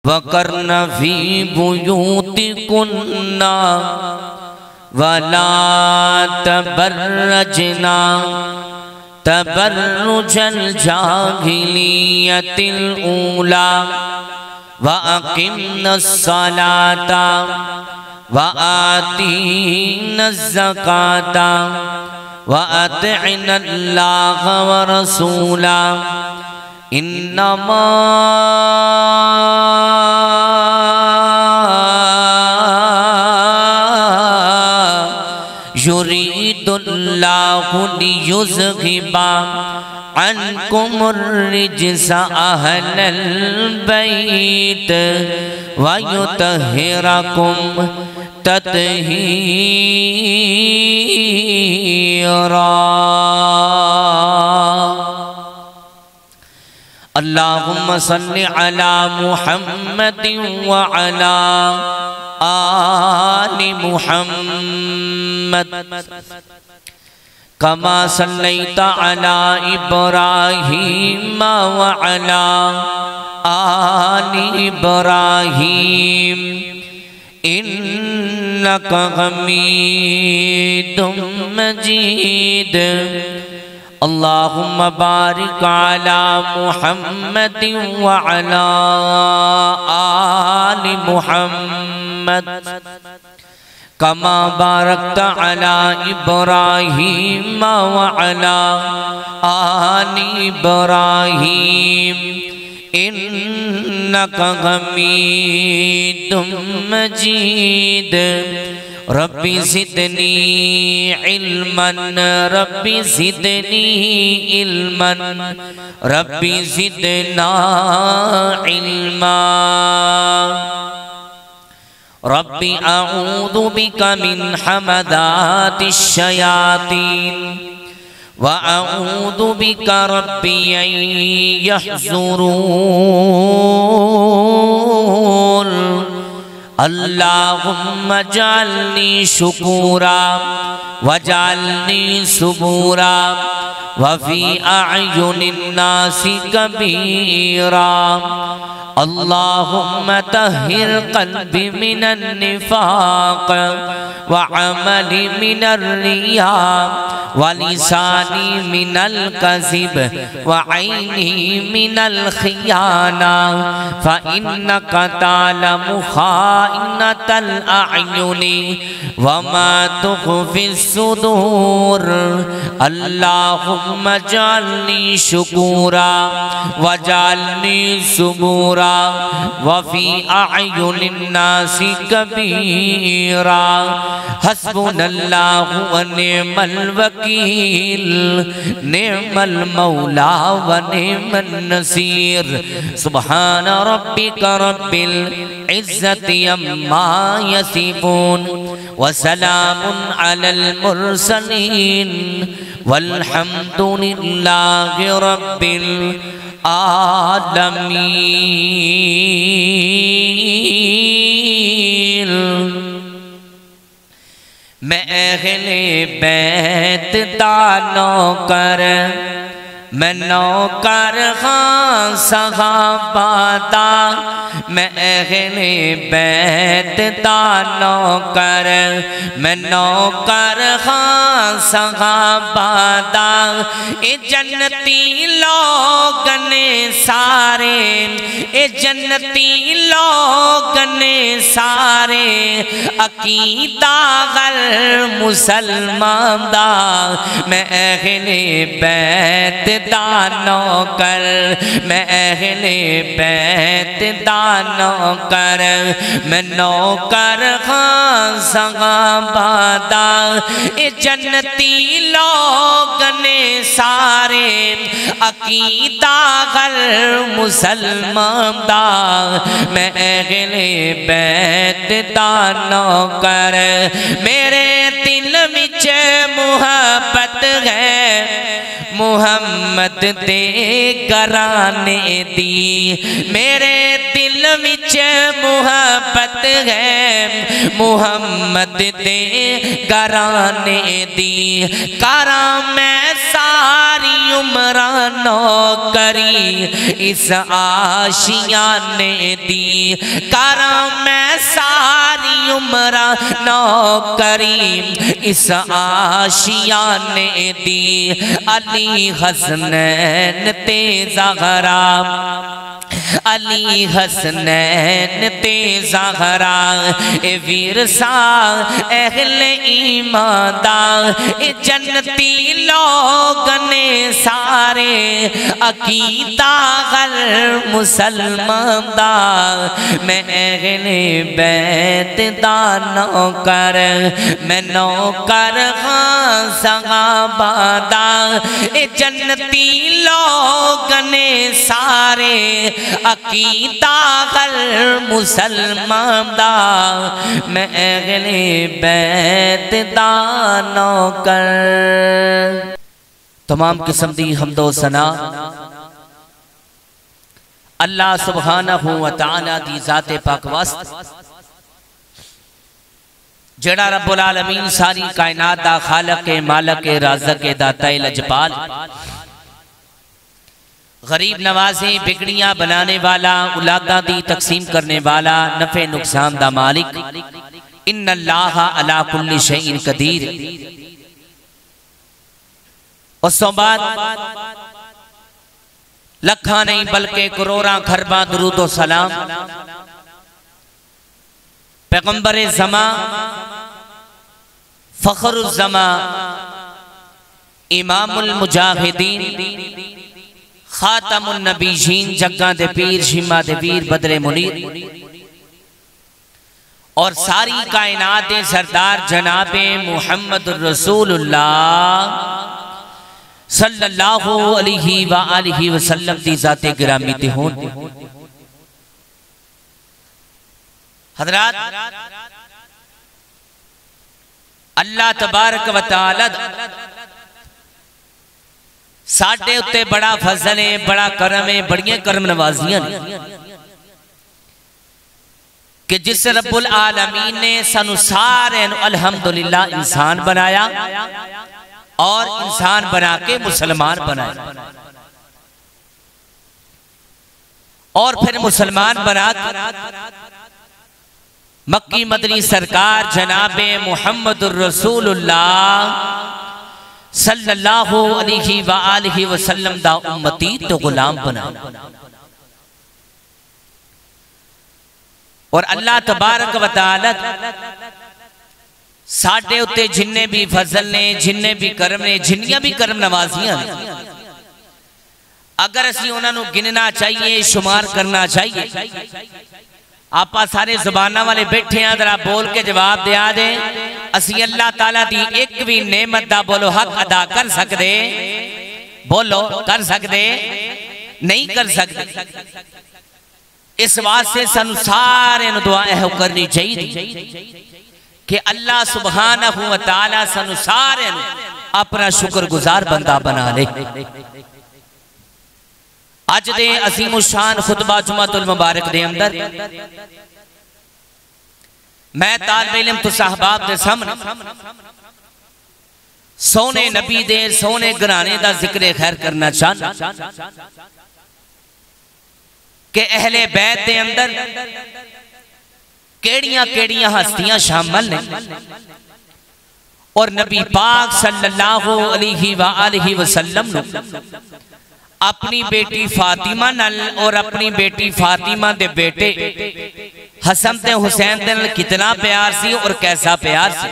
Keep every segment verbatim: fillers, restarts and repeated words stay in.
وَقَرْنَ فِي بُيُوتِكُنَّ وَلَا تَبَرَّجْنَ تَبَرُّجَ الْجَاهِلِيَّةِ الْأُولَى وَأَقِمْنَ الصَّلَاةَ وَآتِينَ الزَّكَاةَ وَأَطِعْنَ اللَّهَ وَرَسُولَهُ إِنَّمَا يُرِيدُ اللَّهُ لِيُذْهِبَ عَنْكُمُ الرِّجْسَ أَهْلَ الْبَيْتِ وَيُطَهِّرَكُمْ تَطْهِيرًا۔ اللہم صلی علی محمد وعلی آل محمد کما صلیت علی ابراہیم وعلی آل ابراہیم انک حمید مجید۔ اللہم بارک علی محمد وعلی آل محمد کما بارکت علی ابراہیم وعلی آل ابراہیم انک حمید مجید۔ ربی زدنی علما ربی زدنی علما ربی زدنا علما۔ ربی اعوذ بک من حمدات الشیاطین وَأَعُوذُ بِكَ رَبِّي أَن يَحْضُرُونِ۔ اللہم اجعلنی شکورا وجعلنی صبورا وفی اعین الناس کبیرا۔ اللہم طہر قلبی من النفاق وعمل من الریاء ولسانی من الکذب وعینی من الخیانہ فإنک تعلم خائنۃ الأعین وما تخفی الصدور۔ اللہم اجعلنی شکورا وجعلنی صبورا وفی اعین الناس کبیرا۔ حسبنا اللہ ونعم الوکیل نعم المولا ونعم النصیر۔ سبحان ربک رب العزت عما یصفون وسلام علی المرسلین والحمد للہ رب العالمین۔ میں اہل بیت دا نوکر میں نوکر خان صحابہ دا، میں اہل بیت دا نوکر میں نوکر خان صحابہ دا۔ اے جنتی لوگنے سارے اے جنتی لوگنے سارے عقیدہ غر مسلمان دا۔ میں اہل بیت دا نوکر میں اہل بیت دا نوکر میں نوکر خان صحابہ دا۔ اے جنتی لوگنے سارے عقیدہ غر مسلمان دا۔ میں اہل بیت دا نوکر میرے دل وچ محبت ہے محمد دے گرانے دی۔ میرے دل وچ محبت ہے محمد دے گرانے دی۔ کراں میں ساری عمرہ نوکری اس آشیانے دی، کرا میں ساری عمرہ نوکری اس آشیانے دی، علی حسنین تے زہرا، علی حسنین تے زہرا، اے ورثہ اہل ایمان دا، اے جنتی لوگنے سارے، عقیدہ غر مسلمان دا، میں اہل بیت دا نوکر، میں نوکر ہاں صحابہ دا، اے جنتی لوگنے سارے، عقیدہ غر مسلمان دا، میں اہل بیت دا نوکر۔ تمام قسم دی حمد و ثنا اللہ سبحانہ وتعالی دی ذات پاک واسط، جڑا رب العالمین ساری کائنات دا خالق مالک رازق داتا لجپال، غریب نوازیں بگڑیاں بنانے والا، اولادہ دی تقسیم کرنے والا، نفع نقصان دا مالک، ان اللہ علی کل شیء قدیر۔ اس تو بعد لکھاں نہیں بلکہ کروڑاں کھرباں درود و سلام پیغمبر زمان، فخر الزمان، امام المجاہدین، خاتم النبیین، جگہ دے پیر، شمہ دے پیر، بدر منیر، اور ساری کائنات سردار جناب محمد الرسول اللہ صلی اللہ علیہ وآلہ وسلم دی ذات گرامی تے ہون۔ حضرات، اللہ تبارک و تعالی ساڑھے اتے بڑا فضل ہے، بڑا کرم ہے، بڑیاں کرم نوازیاں کہ جس رب العالمین نے سانو سارے الحمدللہ انسان بنایا اور انسان بنا کے مسلمان بنایا، اور پھر مسلمان بنا کے مکی مدنی سرکار جناب محمد الرسول اللہ صلی اللہ علیہ وآلہ وسلم دا امتی تو غلام بنا، اور اللہ تبارک و تعالی ساڑھے اتے جننے بھی فضل نے، جننے بھی کرم نے، جنیاں بھی کرم نوازیاں نے، اگر اسی انہوں نے گننا چاہیے، شمار کرنا چاہیے، آپا سارے زبانہ والے بیٹھے ہیں، ذرا بول کے جواب دیا دیں، اسی اللہ تعالیٰ دی ایک بھی نعمت دا بولو حق ادا کر سکتے، بولو کر سکتے، نہیں کر سکتے۔ اس واسطے سنو سارے دعائیں ہو کرنی چاہیے کہ اللہ سبحانہ و تعالی سنو سارے اپنا شکر گزار بندہ بنا لے۔ آج دے عظیم الشان خطبہ جمعۃ المبارک دے اندر میں طالب علم تو صحباب دے سامنے سونے نبی دے سونے گرانے دا ذکر خیر کرنا چاہنا کہ اہل بیت دے اندر کیڑیاں کیڑیاں ہستیاں شامل نے، اور نبی پاک صلی اللہ علیہ وآلہ وسلم نے اپنی بیٹی فاطمہ نل اور اپنی بیٹی فاطمہ دے بیٹے حسن تے حسین دے نل کتنا پیار سی اور کیسا پیار سی۔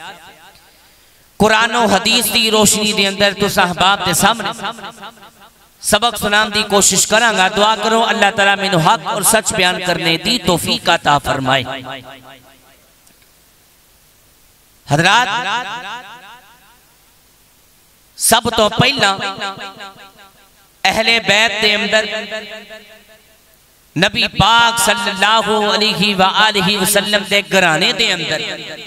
قرآن و حدیث دی روشنی دے اندر تو صحباب دے سامنے سبق سنان دی کوشش کریں گا، دعا کرو اللہ تعالیٰ میں نو حق اور سچ بیان کرنے دی توفیق عطا فرمائے۔ حضرات، سب تو پہلا اہل بیت دے اندر نبی پاک صلی اللہ علیہ وآلہ وسلم دے گرانے دے اندر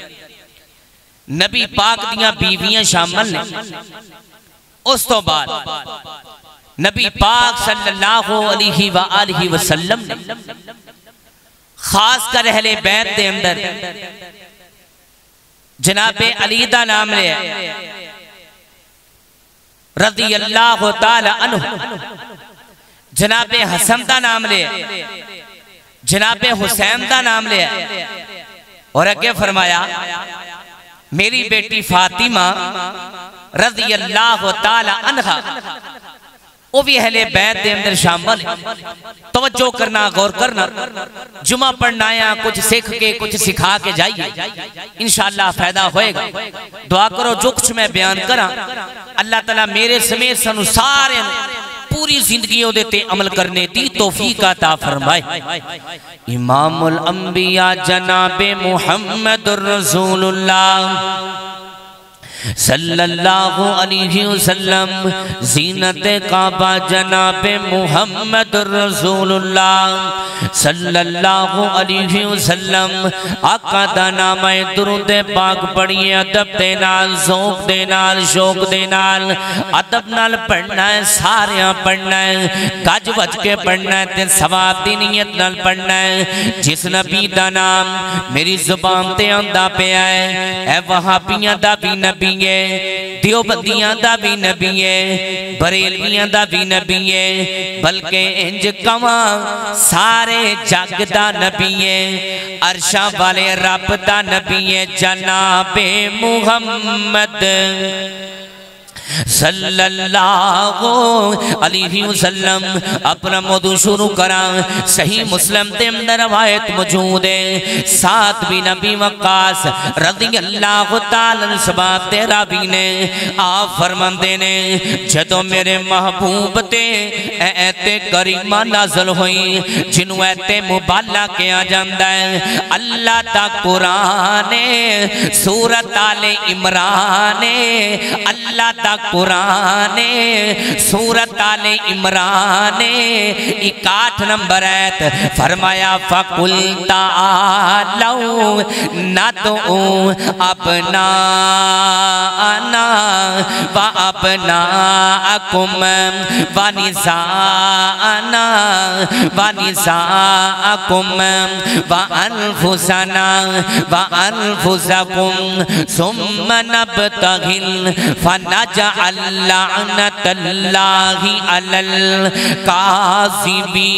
نبی پاک دیاں بیویاں شامل نے، اس تو بعد نبی پاک صلی اللہ علیہ وآلہ وسلم نے خاص کر اہل بیت دے اندر جناب علی دا نام لے رضی اللہ تعالی عنہ جناب حسن دا نام لے جناب حسین دا نام لے اور اگے فرمایا میری بیٹی فاطمہ رضی اللہ تعالی عنہ وہ بھی اہل بیت دے اندر شامل توجہ کرنا غور کرنا جمعہ پڑھنا آیا کچھ سکھ کے کچھ سکھا کے جائیے انشاءاللہ فائدہ ہوئے گا دعا کرو جو کچھ میں بیان کرا اللہ تعالیٰ میرے سمیت سنو سارے پوری زندگی ہو دیتے عمل کرنے دی توفیق عطا فرمائے امام الانبیاء جناب محمد الرسول اللہ صلی اللہ علیہ وسلم زینت کعبہ جناب محمد رسول اللہ صلی اللہ علیہ وسلم آقا دا نام درود پاک پڑھئے ادب دے نال ذوق دے نال شوق دے نال ادب نال پڑھنا ہے ساریاں پڑھنا ہے گج وج کے پڑھنا ہے تے ثواب دی نیت نال پڑھنا ہے جس نبی دا نام میری زبان تے آندہ پہ آئے اے وہابیاں دا بھی نبی دیوبندیاں دا بھی نبی ہے بریلویاں دا بھی نبی ہے بلکہ انج کواں سارے جگ دا نبی ہے عرشاں والے رب دا نبی ہے جناب محمد صلی اللہ علیہ وسلم اپنا موضوع شروع کرا صحیح مسلم دے اندر روایت موجود ہے ساتھ بھی نبی وقاص رضی اللہ تعالی سباب دے رابی نے آپ فرماندے نے جدو میرے محبوب تے ایتے کریمہ نازل ہوئی جنہوں ایتے مبالہ کیا جاندہ ہے اللہ تا قرآن سورت آل عمران اللہ تا قرآن سورت آل عمران اکاٹھ نمبر ایت فرمایا فَقُلْ تَعَالَوْا نَدْعُوا أَبْنَاءَنَا وَأَبْنَاءَكُمْ وَنِسَاءَنَا وَنِسَاءَكُمْ وَأَنفُسَنَا وَأَنفُسَكُمْ ثُمَّ نَبْتَغِلْ فَنَجَعَلْ لعنت اللہ علی الکاذبین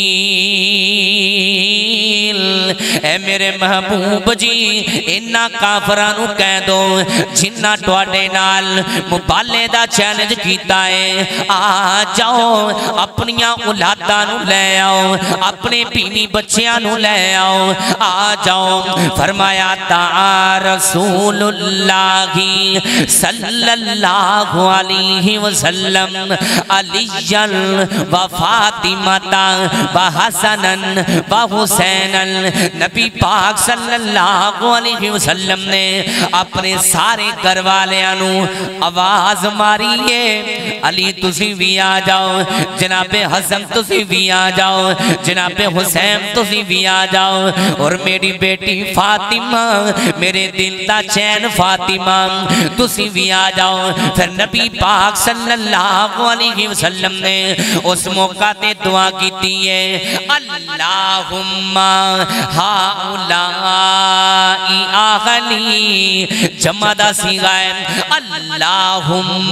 اے میرے محبوب جی انہا کافرانو کہہ دو جنہا ٹواڈے نال مبالے دا چیلنج کیتا ہے آ جاؤ اپنیاں اولادانو لے آؤ اپنے پینی بچیانو لے آؤ آ جاؤ فرمایا تا رسول اللہ صلی اللہ علیہ وسلم علیجل و فاطمتا و حسنن و حسینن نبی پاک صلی اللہ علیہ وسلم نے اپنے سارے گھروالےانو آواز ماری ہے علی تسی بھی آ جاؤ جناب حسن تسی بھی آ جاؤ جناب حسین تسی بھی آ جاؤ اور میری بیٹی فاطمہ میرے دل دا چین فاطمہ تسی بھی آ جاؤ پھر نبی پاک صلی اللہ علیہ وسلم نے اس موقع تے دعا کی ہے اللہم ہاؤلائی آغلی جمع دا سیغائے اللہم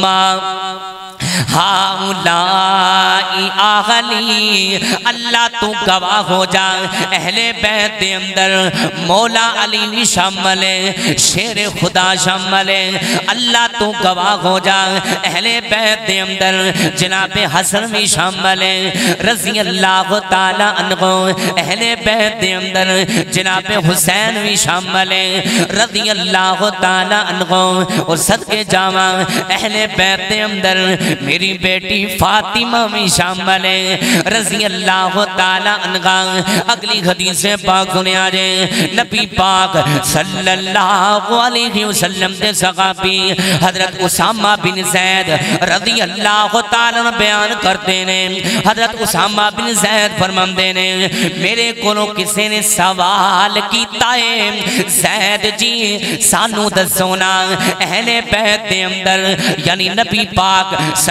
ہاؤلائی آغلی اللہ تو گواہ ہو جا اہل بیت دے اندر مولا علی شامل ہے شیر خدا شامل ہے اللہ تو گواہ ہو جا اہل بیت دے اندر جناب حسن بھی شامل ہے رضی اللہ تعالی عنہ اہل بیت دے اندر جناب حسین بھی شامل ہے رضی اللہ تعالی عنہ اور صدقے جامع اہل بیت دے اندر میری بیٹی فاطمہ بھی شامل ہے رضی اللہ تعالی عنہ اگلی حدیث پاک سنے آجے نبی پاک صلی اللہ علیہ وسلم دے صحابی حضرت اسامہ بن زید رضی اللہ تعالی عنہ بیان کرتے ہیں حضرت اسامہ بن زید فرماندے نے میرے کولوں کسی نے سوال کیتا ہے زید جی سانو دسونا اہل بیت دے اندر یعنی نبی پاک صلی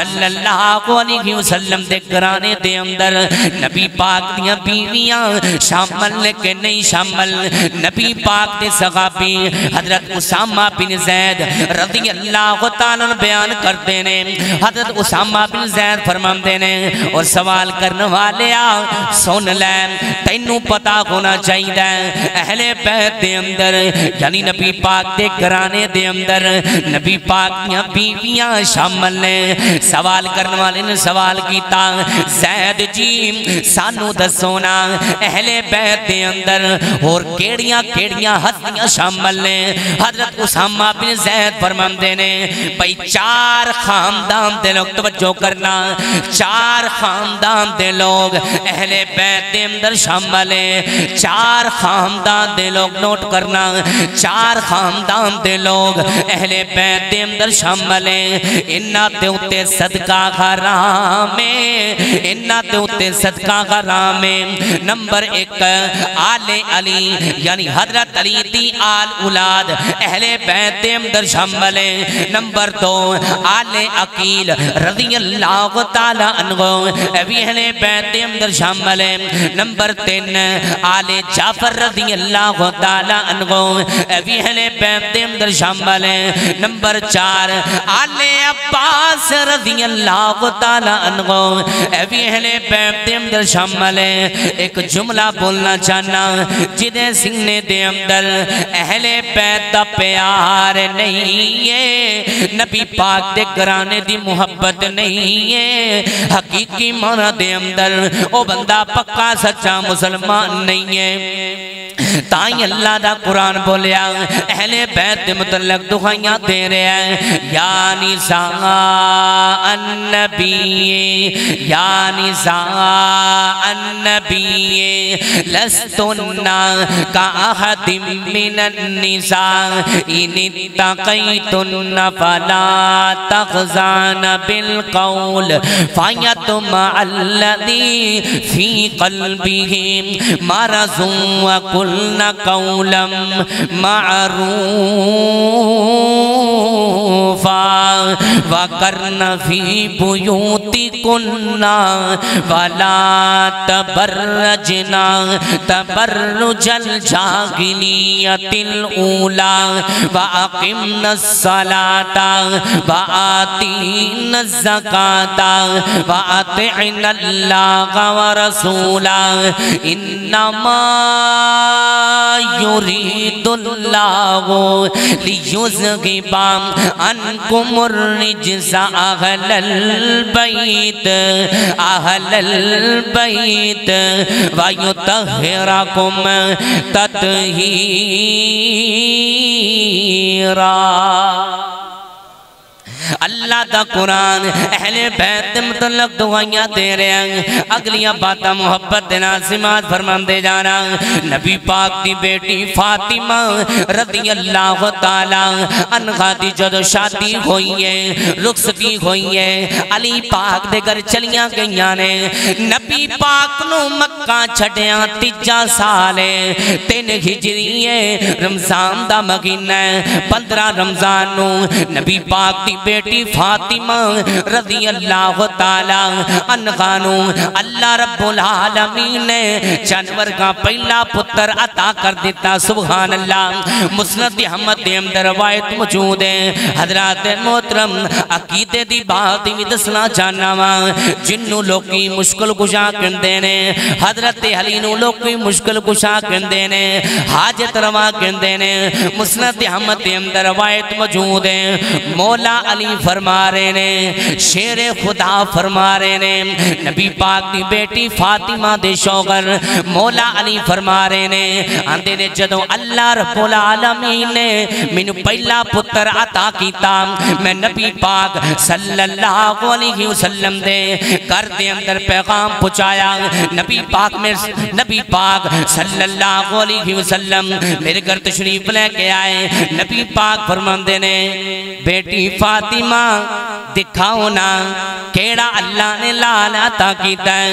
صلی اللہ علیہ وسلم دے گھرانے دے اندر نبی پاک دیاں بیویاں شامل کے نہیں شامل. نبی پاک دے صحابی حضرت اسامہ بن زید رضی اللہ تعالیٰ بیان کرتے نے. حضرت اسامہ بن زید فرماندے نے اور سوال کرنے والے آ سن لے تینوں پتا ہونا چاہیے اہل بیت دے اندر یعنی نبی پاک دے گھرانے دے اندر نبی پاک دیاں بیویاں شامل نے. سوال کرنے والے نے سوال کیتا زید جی سانو دسونا اہل بیت دے اندر اور کیڑیاں کیڑیاں ہستیاں شامل نے. حضرت اسامہ بن زید فرماندے نے بھئی چار خاندان دے لوگ توجہ کرنا چار خاندان دے لوگ اہل بیت دے اندر شامل ہیں. چار خاندان دے لوگ نوٹ کرنا چار خاندان دے لوگ اہل بیت دے اندر شامل ہیں. انہاں تے اُتے صدقہ حرام ہے انہاں تے اُتے صدقہ حرام ہے. نمبر ایک آل علی یعنی حضرت علی دی آل اولاد اہل بیت دے اندر شامل ہیں. نمبر دو آل عقیل رضی اللہ تعالی عنہ ابھی اہل بیت دے اندر شامل ہیں. نمبر تین آل جعفر رضی اللہ تعالی عنہ ابھی اہل بیت دے اندر شامل ہیں. نمبر چار آل عباس رضی اللہ تعالی عنہ ابھی اہل بیت دے اندر شامل ہیں. ایک جملہ بولنا چاہنا جدے سینے دے اندر اہل بیت دا پیار نہیں ہے نبی پاک دے گھرانے دی محبت نہیں ہے حقیقی معنی دے اندر او بندہ پکا سچا مسلمان نہیں ہے. تائیں اللہ دا قرآن بولیا اہل بیت دے متعلق دعائیاں دے رہے ہیں یا نساء النبی یا نساء النبی لستن کا احد من النساء ان اتقیتن فلا تخزان بالقول فیطمع الذی فی قلبہ مرض وقلن قولا معروفا وقرن فی بیوتکن ولا تبرجنا تبرج الجاہلیت الاولی وَأَقِمْنَا الصَّلَاةَ وَآتِينَا الزَّكَاةَ وَأَطِعْنَا اللَّهَ وَرَسُولَهُ إِنَّمَا يُرِيدُ اللَّهُ لِيُذْهِبَ عَنكُمُ الرِّجْسَ أَهْلَ الْبَيْتِ أَهْلَ الْبَيْتِ وَيُطَهِّرَكُمْ تَطْهِيرًا. اللہ دا قرآن اہل بیت متعلق دعائیاں دے رہے ہیں. اگلیاں باتاں محبت دینا سمات فرمان دے جانا. نبی پاک دی بیٹی فاطمہ رضی اللہ تعالی عنہ دی جدو شادی ہوئی ہے رخصتی ہوئی ہے علی پاک دے گھر چلیاں گئیاں نے. نبی پاک نو مکہ چھڑیاں تیجا سالے تین ہجری ہے رمضان دا مہینہ ہے پندرہ رمضان نو نبی پاک دی بیٹی فاطمہ رضی اللہ تعالی عنہ نو اللہ رب العالمین نے جانور کا پہلا پتر عطا کر دیتا. سبحان اللہ. مسند احمد دے اندر روایت موجود ہے. حضرات محترم عقیدے دی بات بھی دسنا چاہنا وا جنوں لوکی مشکل کشا کہندے نے حضرت علی نو لوکی مشکل کشا کہندے نے حاجت روا کہندے نے. مسند احمد دے اندر روایت موجود ہے. مولا علی فرما رہے نے شیر خدا فرما رہے نے نبی پاک دی بیٹی فاطمہ دے شوہر مولا علی فرما رہے نے آندے نے جدو اللہ رب العالمین نے مینوں پہلا پتر عطا کیتا میں نبی پاک صلی اللہ علیہ وسلم دے گھر دے اندر پیغام پہنچایا. نبی پاک میں نبی پاک صلی اللہ علیہ وسلم میرے گھر تشریف لے کے آئے. نبی پاک فرماندے نے بیٹی فاطمہ دکھاؤ نا کیڑا اللہ نے لال عطا کیتا ہے.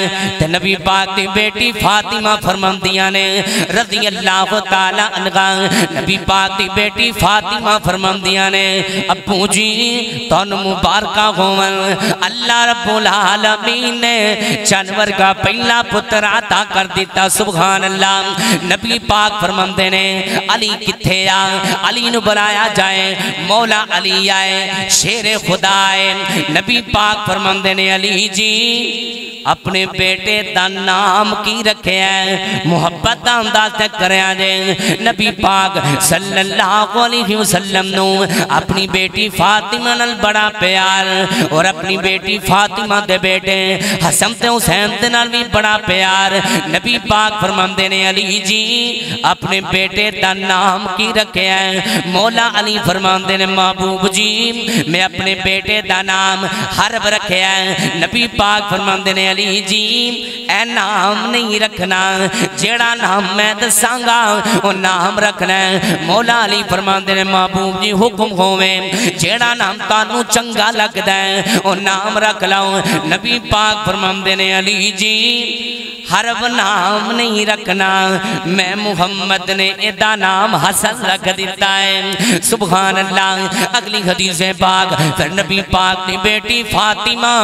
تے نبی پاک دی بیٹی فاطمہ فرماندیاں نے رضی اللہ تعالی عنہا نبی پاک دی بیٹی فاطمہ فرماندیاں نے ابو جی تون مبارکہ ہون اللہ رب العالمین نے جانور کا پہلا پتر عطا کر دیتا سبحان اللہ نبی پاک فرماندے نے علی کتھے آ علی نو بلایا جائے مولا علی آئے شیر خدا آئے نبی پاک فرماندے نے علی جی اپنے بیٹے دا نام کی رکھے ہیں محبت دا انداز تک کرے آجے نبی پاک صلی اللہ علیہ وسلم نو اپنی بیٹی فاطمہ نل بڑا پیار اور اپنی بیٹی فاطمہ دے بیٹے حسن تے حسین دے نال بھی بڑا پیار نبی پاک فرماندے نے علی جی اپنے بیٹے دا نام کی رکھے ہیں مولا علی فرماندے نے محبوب جی میں اپنے بیٹے دا نام حرب رکھے ہیں نبی پاک فرماندے نے علی جی اے نام نہیں رکھنا جیڑا نام میں دسانگا وہ نام رکھنا ہے مولا علی فرماندے نے محبوب جی حکم ہوئے جیڑا نام تانو چنگا لگ دائیں وہ نام رکھ لاؤں نبی پاک فرماندے نے علی جی حرب نام نہیں رکھنا میں محمد نے ادا نام حسن رکھ دیتا ہے سبحان اللہ اگلی حدیث پاک پھر نبی پاک کی بیٹی فاطمہ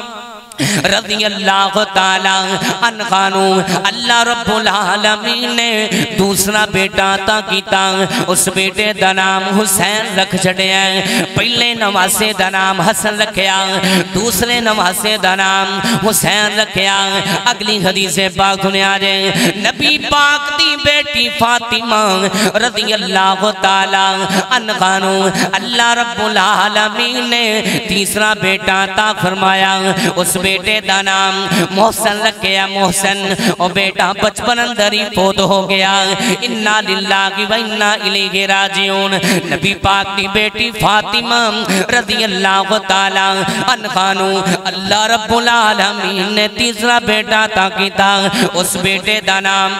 رضی اللہ تعالی عنہ اللہ رب العالمین نے دوسرا بیٹا عطا کیتا اس بیٹے دا نام حسین رکھ چھڑے ہیں پہلے نواسے دا نام حسن رکھیا دوسرے نواسے دا نام حسین رکھیا اگلی حدیث پاک سنے آجے نبی پاک دی بیٹی فاطمہ رضی اللہ تعالی عنہ اللہ رب العالمین نے تیسرا بیٹا عطا فرمایا اس بیٹے دا نام محسن رکھیا محسن اور بیٹا بچپن اندر ہی فوت ہو گیا انا للہ و انا الیہ راجعون نبی پاک کی بیٹی فاطمہ رضی اللہ تعالی عنہ اللہ رب العالمین نے تیسرا بیٹا عطا کیتا اس بیٹے دا نام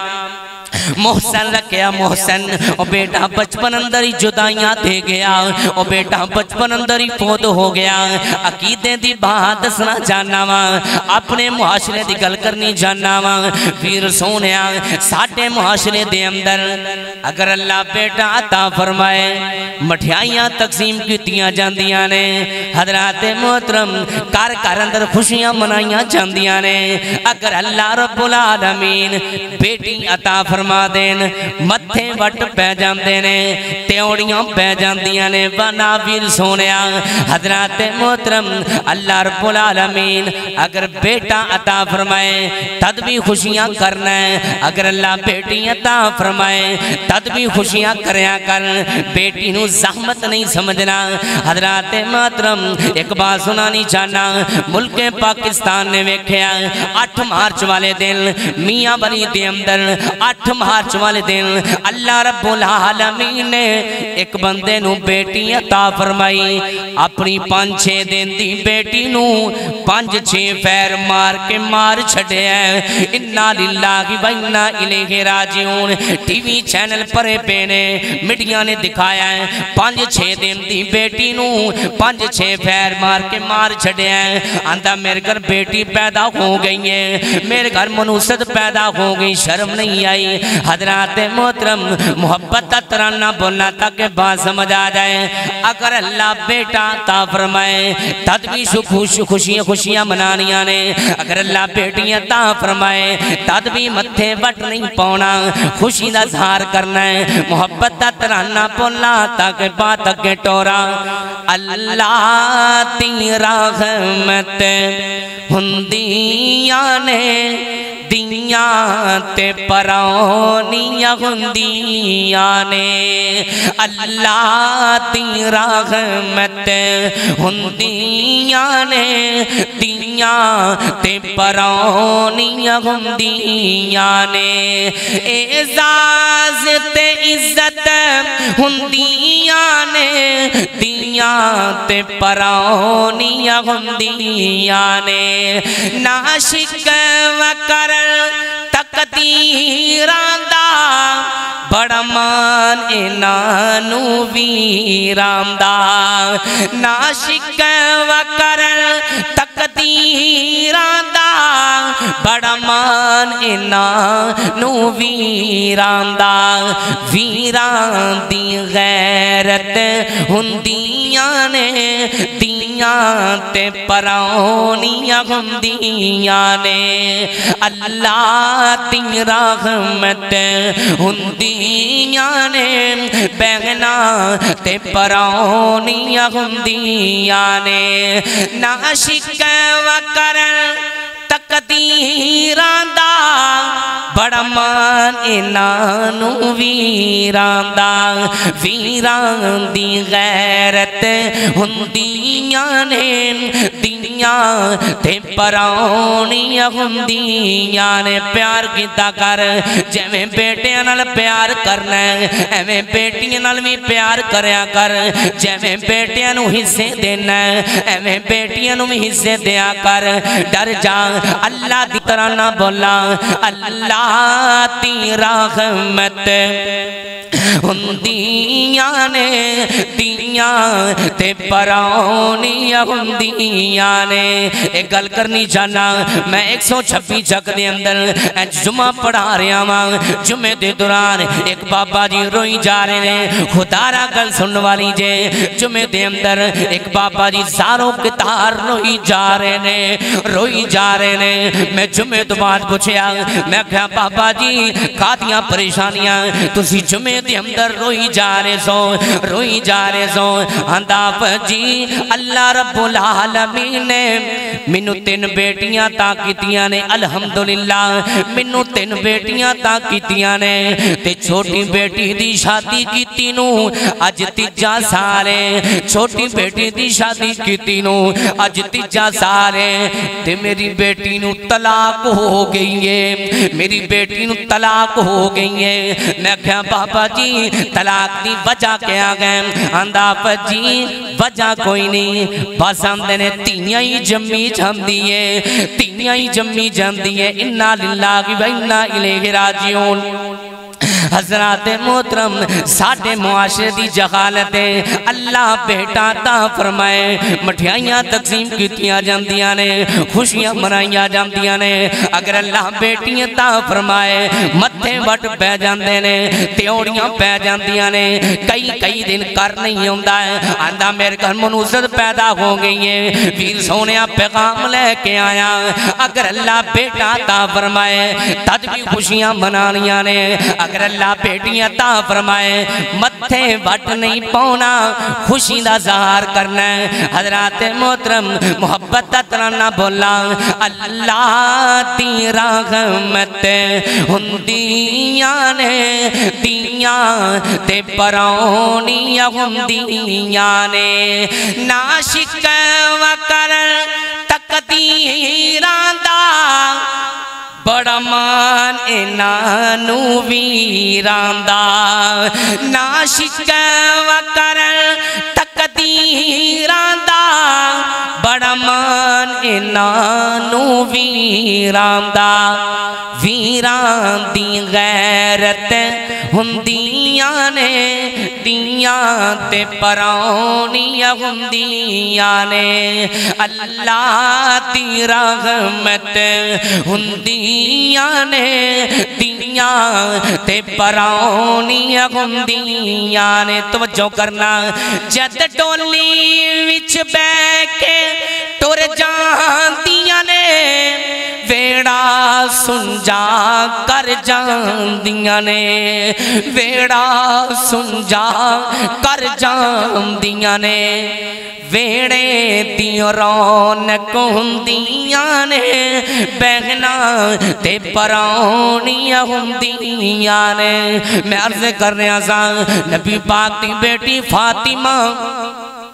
محسن رکھیا محسن اور بیٹا بچپن اندر ہی جدائیاں دے گیا اور بیٹا بچپن اندر ہی فوت ہو گیا عقیدے دی بات دسنا جاننا وا اپنے معاشرے دی گل کرنی جاننا وا پھر سونیا ساڑھے معاشرے دے اندر اگر اللہ بیٹا عطا فرمائے مٹھیائیاں تقسیم کیتیاں جاندیاں نے حضرات محترم کار کار اندر خوشیاں منائیاں جاندیاں نے اگر اللہ رب العالمین بیٹی عطا فرمائے فرما دین متھے وٹ پہ جاندے نے تیوڑیاں پہ جاندیاں نے بنابیر سونیا حضرات محترم اللہ رب العالمین اگر بیٹا عطا فرمائے تد بھی خوشیاں کرنا ہے اگر اللہ بیٹی عطا فرمائے تد بھی خوشیاں کریا کر بیٹی نو زحمت نہیں سمجھنا حضرات محترم ایک بات سنانی چاہنا ملک پاکستان نے ویکھیا آٹھ مارچ والے دن میاں بنی دے اندر آٹھ مارچ والے دن اللہ رب العالمین نے ایک بندے نو بیٹی عطا فرمائی اپنی پانچ چھے دن دی بیٹی نو پانچ چھے فیر مار کے مار چھڑے ہیں انا للہ و انا الیہ راجعون ٹی وی چینل پرے پینے میڈیا نے دکھایا ہے پانچ چھے دن دی بیٹی نو پانچ چھے فیر مار کے مار چھڑے ہیں اندھا میرے گھر بیٹی پیدا ہو گئی ہے میرے گھر منوست پیدا ہو گئی شرم نہیں آئی حضرات محترم محبت ترانہ بولنا تاکہ بات سمجھ آ جائے اگر اللہ بیٹا عطا فرمائے تد بھی خوشیاں خوشیاں منانیاں نے اگر اللہ بیٹی عطا فرمائے تد بھی متھے وٹ نہیں پونا خوشی دا ظاہر کرنا ہے محبت ترانہ بولنا تاکہ بات اگے ٹورا اللہ دی رحمت ہندیاں نے دیاں تے پرونیاں ہندیاں نے اللہ دی رحمت ہندیاں نے دیاں تے پرونیاں ہندیاں نے اعزاز تے عزت ہندیاں نے دیاں تے پرونیاں ہندیاں نے ناشک وکر تقدیران دا بڑا مان انانو ویران دا نا شکوہ کرن تقدیران دا بڑا مان انانو ویران دا ویران دی غیرت ہندیاں نے دیاں تے پراؤنیاں ہندیاں نے اللہ دی رحمت ہندیاں نے بہنا تے پراؤنیاں ہندیاں نے نا شکوہ کرن تقدیران دا بڑا مان انانو ویران دا ویران دی غیرت ہندیاں نے دیاں تے پراؤنیاں ہندیاں نے پیار کیتا کر جیویں بیٹیاں نال پیار کرنا ہے ایویں بیٹیاں نال بھی پیار کریا کر جیویں بیٹیاں نو حصے دینا ہے ایویں بیٹیاں نو بھی حصے دیا کر ڈر جا اللہ دی طرح نہ بولا اللہ دی رحمت ہندیاں نے دیاں تے پراؤنیاں ہندیاں نے ایک گل کرنی چاہنا میں ایک سو چھبی چک دے اندر جمعہ پڑھا رہا ہوں جمعے دے دوران ایک بابا جی روئی جا رہے ہیں خدا را گل سن والی جے جمعے دے اندر ایک بابا جی ساروں کتار روئی جا رہے ہیں روئی جا رہے ہیں میں جمعے تو بعد پوچھیا میں کہا بابا جی کاتیاں پریشانیاں تسی جمعے دے اندر روئی جا رہے سو روئی جا رہے سو انداف جی اللہ رب العالمین نے منو تین بیٹیاں تا کیتیاں نے الحمدللہ منو تین بیٹیاں تا کیتیاں نے تے چھوٹی بیٹی دی شادی کیتی نو اج تیجا سارے چھوٹی بیٹی دی شادی کیتی نو اج تیجا سارے تے میری بیٹی نو طلاق ہو گئی ہے میری بیٹی نو طلاق ہو گئی ہے میں کہا بابا جی طلاق دی وجہ کیا گئے انداف جی وجہ کوئی نہیں بس ہم دینے تینیاں ہی جمی جم دیئے تینیاں ہی جمی جم دیئے انہا للہ و انہا الیہ راجعون حضرات محترم ساڑھے معاشرے دی جہالت ہے اللہ بیٹا تا فرمائے مٹھیائیاں تقسیم کیتیاں جاندیاں نے خوشیاں منائیاں جاندیاں نے اگر اللہ بیٹیاں تا فرمائے متھے وٹ پہ جاندے نے تیوڑیاں پہ جاندیاں نے کئی کئی دن کر نہیں ہوندہ ہے آندہ میرے گھر منوزت پیدا ہو گئی ہے ویر سونیا پیغام لے کے آیا اگر اللہ بیٹا تا فرمائے تد بھی خوشیاں منانیاں نے اگر اللہ بیٹیاں تا فرمائے متھے وٹ نہیں پونا خوشی دا ظاہر کرنا ہے حضرات محترم محبت ترانہ بولا اللہ دی رحمت ہندیاں نے دیاں تے پراؤنیاں ہندیاں نے نا شکوہ کرن تقدیران دا بڑا مان انانو ویران دا نا شکوہ کرن تقدیران دا بڑا مان انانو ویران دا ویران دی غیرت ہندیاں نے دیاں تے پراؤنیاں ہندیاں نے اللہ دی رحمت ہندیاں نے دیاں تے پراؤنیاں ہندیاں نے توجہ کرنا جد ڈولی وچ بے کے ٹر جاندیاں نے ویڑا سنجا کر جاندیاں نے ویڑا سنجا کر جاندیاں نے ویڑے دیوں رونق ہندیاں نے بہنا تے پراؤنیاں ہندیاں نے میں عرض کر رہا سا نبی پاک دی بیٹی فاطمہ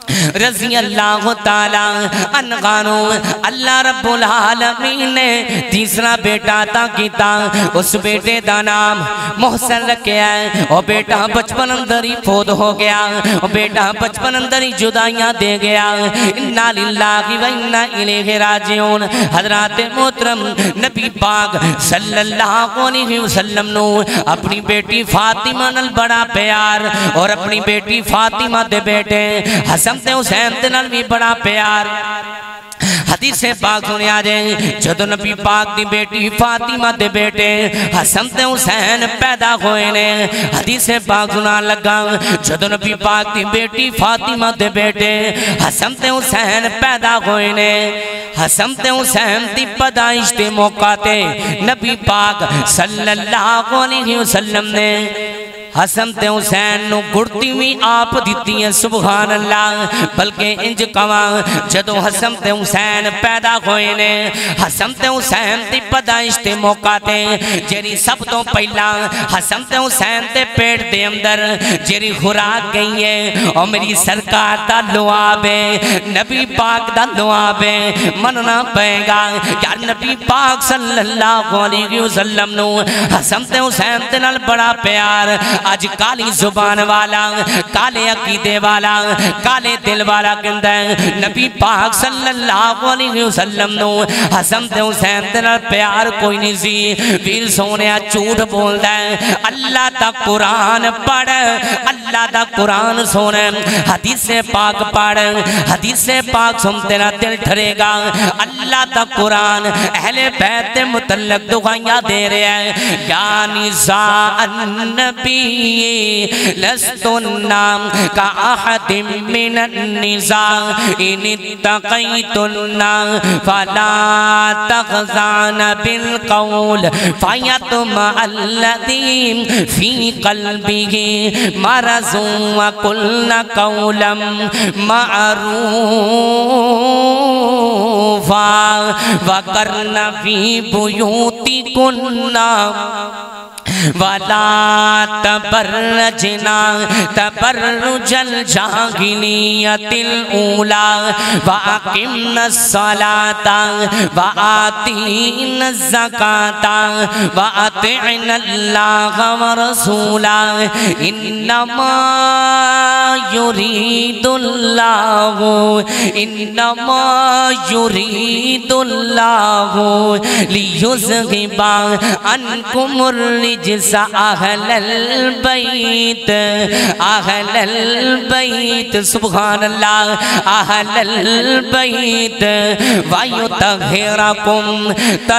رضی اللہ تعالیٰ عنہ اللہ رب العالمین نے تیسرا بیٹا عطا کیتا اس بیٹے دا نام محسن رکھیا ہے اور بیٹا بچپن اندر ہی فوت ہو گیا اور بیٹا بچپن اندر ہی جدائیاں دے گیا انا للہ و انا الیہ راجعون حضرات محترم نبی پاک صلی اللہ علیہ وسلم نو اپنی بیٹی فاطمہ نال بڑا پیار اور اپنی بیٹی فاطمہ دے بیٹے حسن تے حسین تے نال بھی بڑا پیار حدیث پاک سنے آجیں جدو نبی پاک دی بیٹی فاطمہ دے بیٹے حسن تے حسین پیدا ہوئے نے حدیث پاک سنا لگا جدو نبی پاک دی بیٹی فاطمہ دے بیٹے حسن تے حسین پیدا ہوئے نے حسن تے حسین دی پیدائش دے موقع تے نبی پاک صلی اللہ علیہ وسلم نے حسن تے حسین نو گڑتی ہوئی آپ دیتی ہیں سبحان اللہ بلکہ انج کواں جدو حسن تے حسین پیدا ہوئے نے حسن تے حسین دی پیدائش تے موقع تے جیری سب تو پہلا حسن تے حسین تے پیٹ دے اندر جیری خوراک گئی ہے اور میری سرکار دا لعاب ہے نبی پاک دا لعاب ہے مننا پائے گا یار نبی پاک صلی اللہ علیہ وسلم نو حسن تے حسین تے نال بڑا پیار آج کالی زبان والا کالے عقیدے والا کالے دل والا کہندا ہے نبی پاک صلی اللہ علیہ وسلم نو حسن تے حسین تے نال پیار کوئی نہیں سی ویر سونیا جھوٹ بولدا ہے اللہ دا قرآن پڑھ اللہ دا قرآن سونے حدیث پاک پڑھ حدیث پاک سنتے نہ دل ٹھرے گا اللہ دا قرآن اہل بیت متعلق دعائیاں دے رہے ہیں یا نساء النبی لستن کا احد من النساء ان اتقیتن فلا تخضعن بالقول فیطمع الذی فی قلبہ مرض وقلن قولا معروفا وقرن فی بیوتکن وَلَا تَبَرَّجْنَا تَبَرُّجَ الْجَاهِلِيَّةِ الْأُولَى وَأَقِمْنَا الصَّلَاةَ وَآتِينَا الزَّكَاةَ وَأَطِعْنَا اللَّهَ وَرَسُولَهُ إِنَّمَا يُرِيدُ اللَّهُ إِنَّمَا يُرِيدُ اللَّهُ لِيُذْهِبَ عَنْكُمُ الرِّجْسَ اہل البیت اہل البیت سبحان اللہ اہل البیت وَيُطَهِّرَكُمْ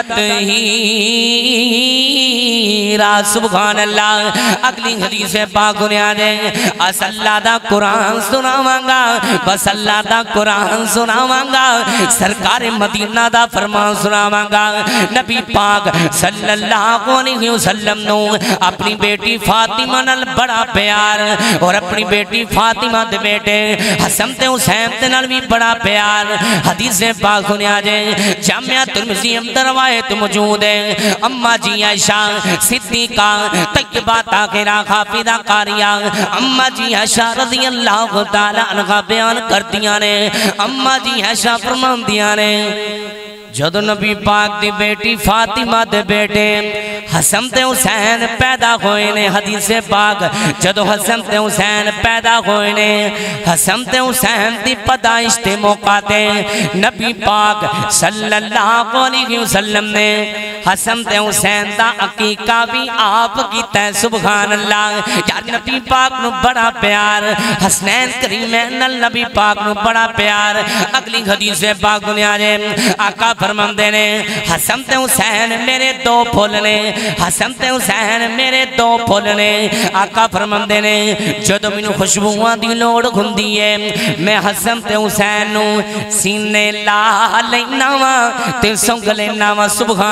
تَطْهِيرًا سبحان اللہ اگلی حدیث پاک سنیا دے اس اللہ دا قرآن سناواں گا بس اللہ دا قرآن سناواں گا سرکار مدینہ دا فرمان سناواں گا نبی پاک صلی اللہ علیہ وسلم نو اپنی بیٹی فاطمہ نال بڑا پیار اور اپنی بیٹی فاطمہ دے بیٹے حسن تے حسین تے نال بھی بڑا پیار حدیث پاک سنیا جے جامعہ ترمذی اندر روایت موجود ہے اما جی عائشہ صدیقہ طیبہ طاہرہ حافظہ قاریہ اما جی عائشہ رضی اللہ تعالی عنہا بیان کرتیاں نے اما جی عائشہ فرماندیاں نے جدو نبی پاک دی بیٹی فاطمہ دے بیٹے حسن تے حسین پیدا ہوئے نے حدیث پاک جدو حسن تے حسین پیدا ہوئے نے حسن تے حسین دی پیدائش تے موقع تے نبی پاک صلی اللہ علیہ وسلم نے حسن تے حسین دا عقیقہ بھی آپ کیتا ہے سبحان اللہ یار نبی پاک نو بڑا پیار حسنین کریمین نبی پاک نو بڑا پیار اگلی حدیث پاک دنیا نے آقا فرماندے نے حسن تے حسین میرے دو پھول نے حسن تے حسین میرے دو پھول نے آقا فرماندے نے جدو مینوں خوشبوواں دی لوڑ ہوندی ہے میں حسن تے حسین نو سینے لا لینا وا تے سنگ لینا وا سبحان اللہ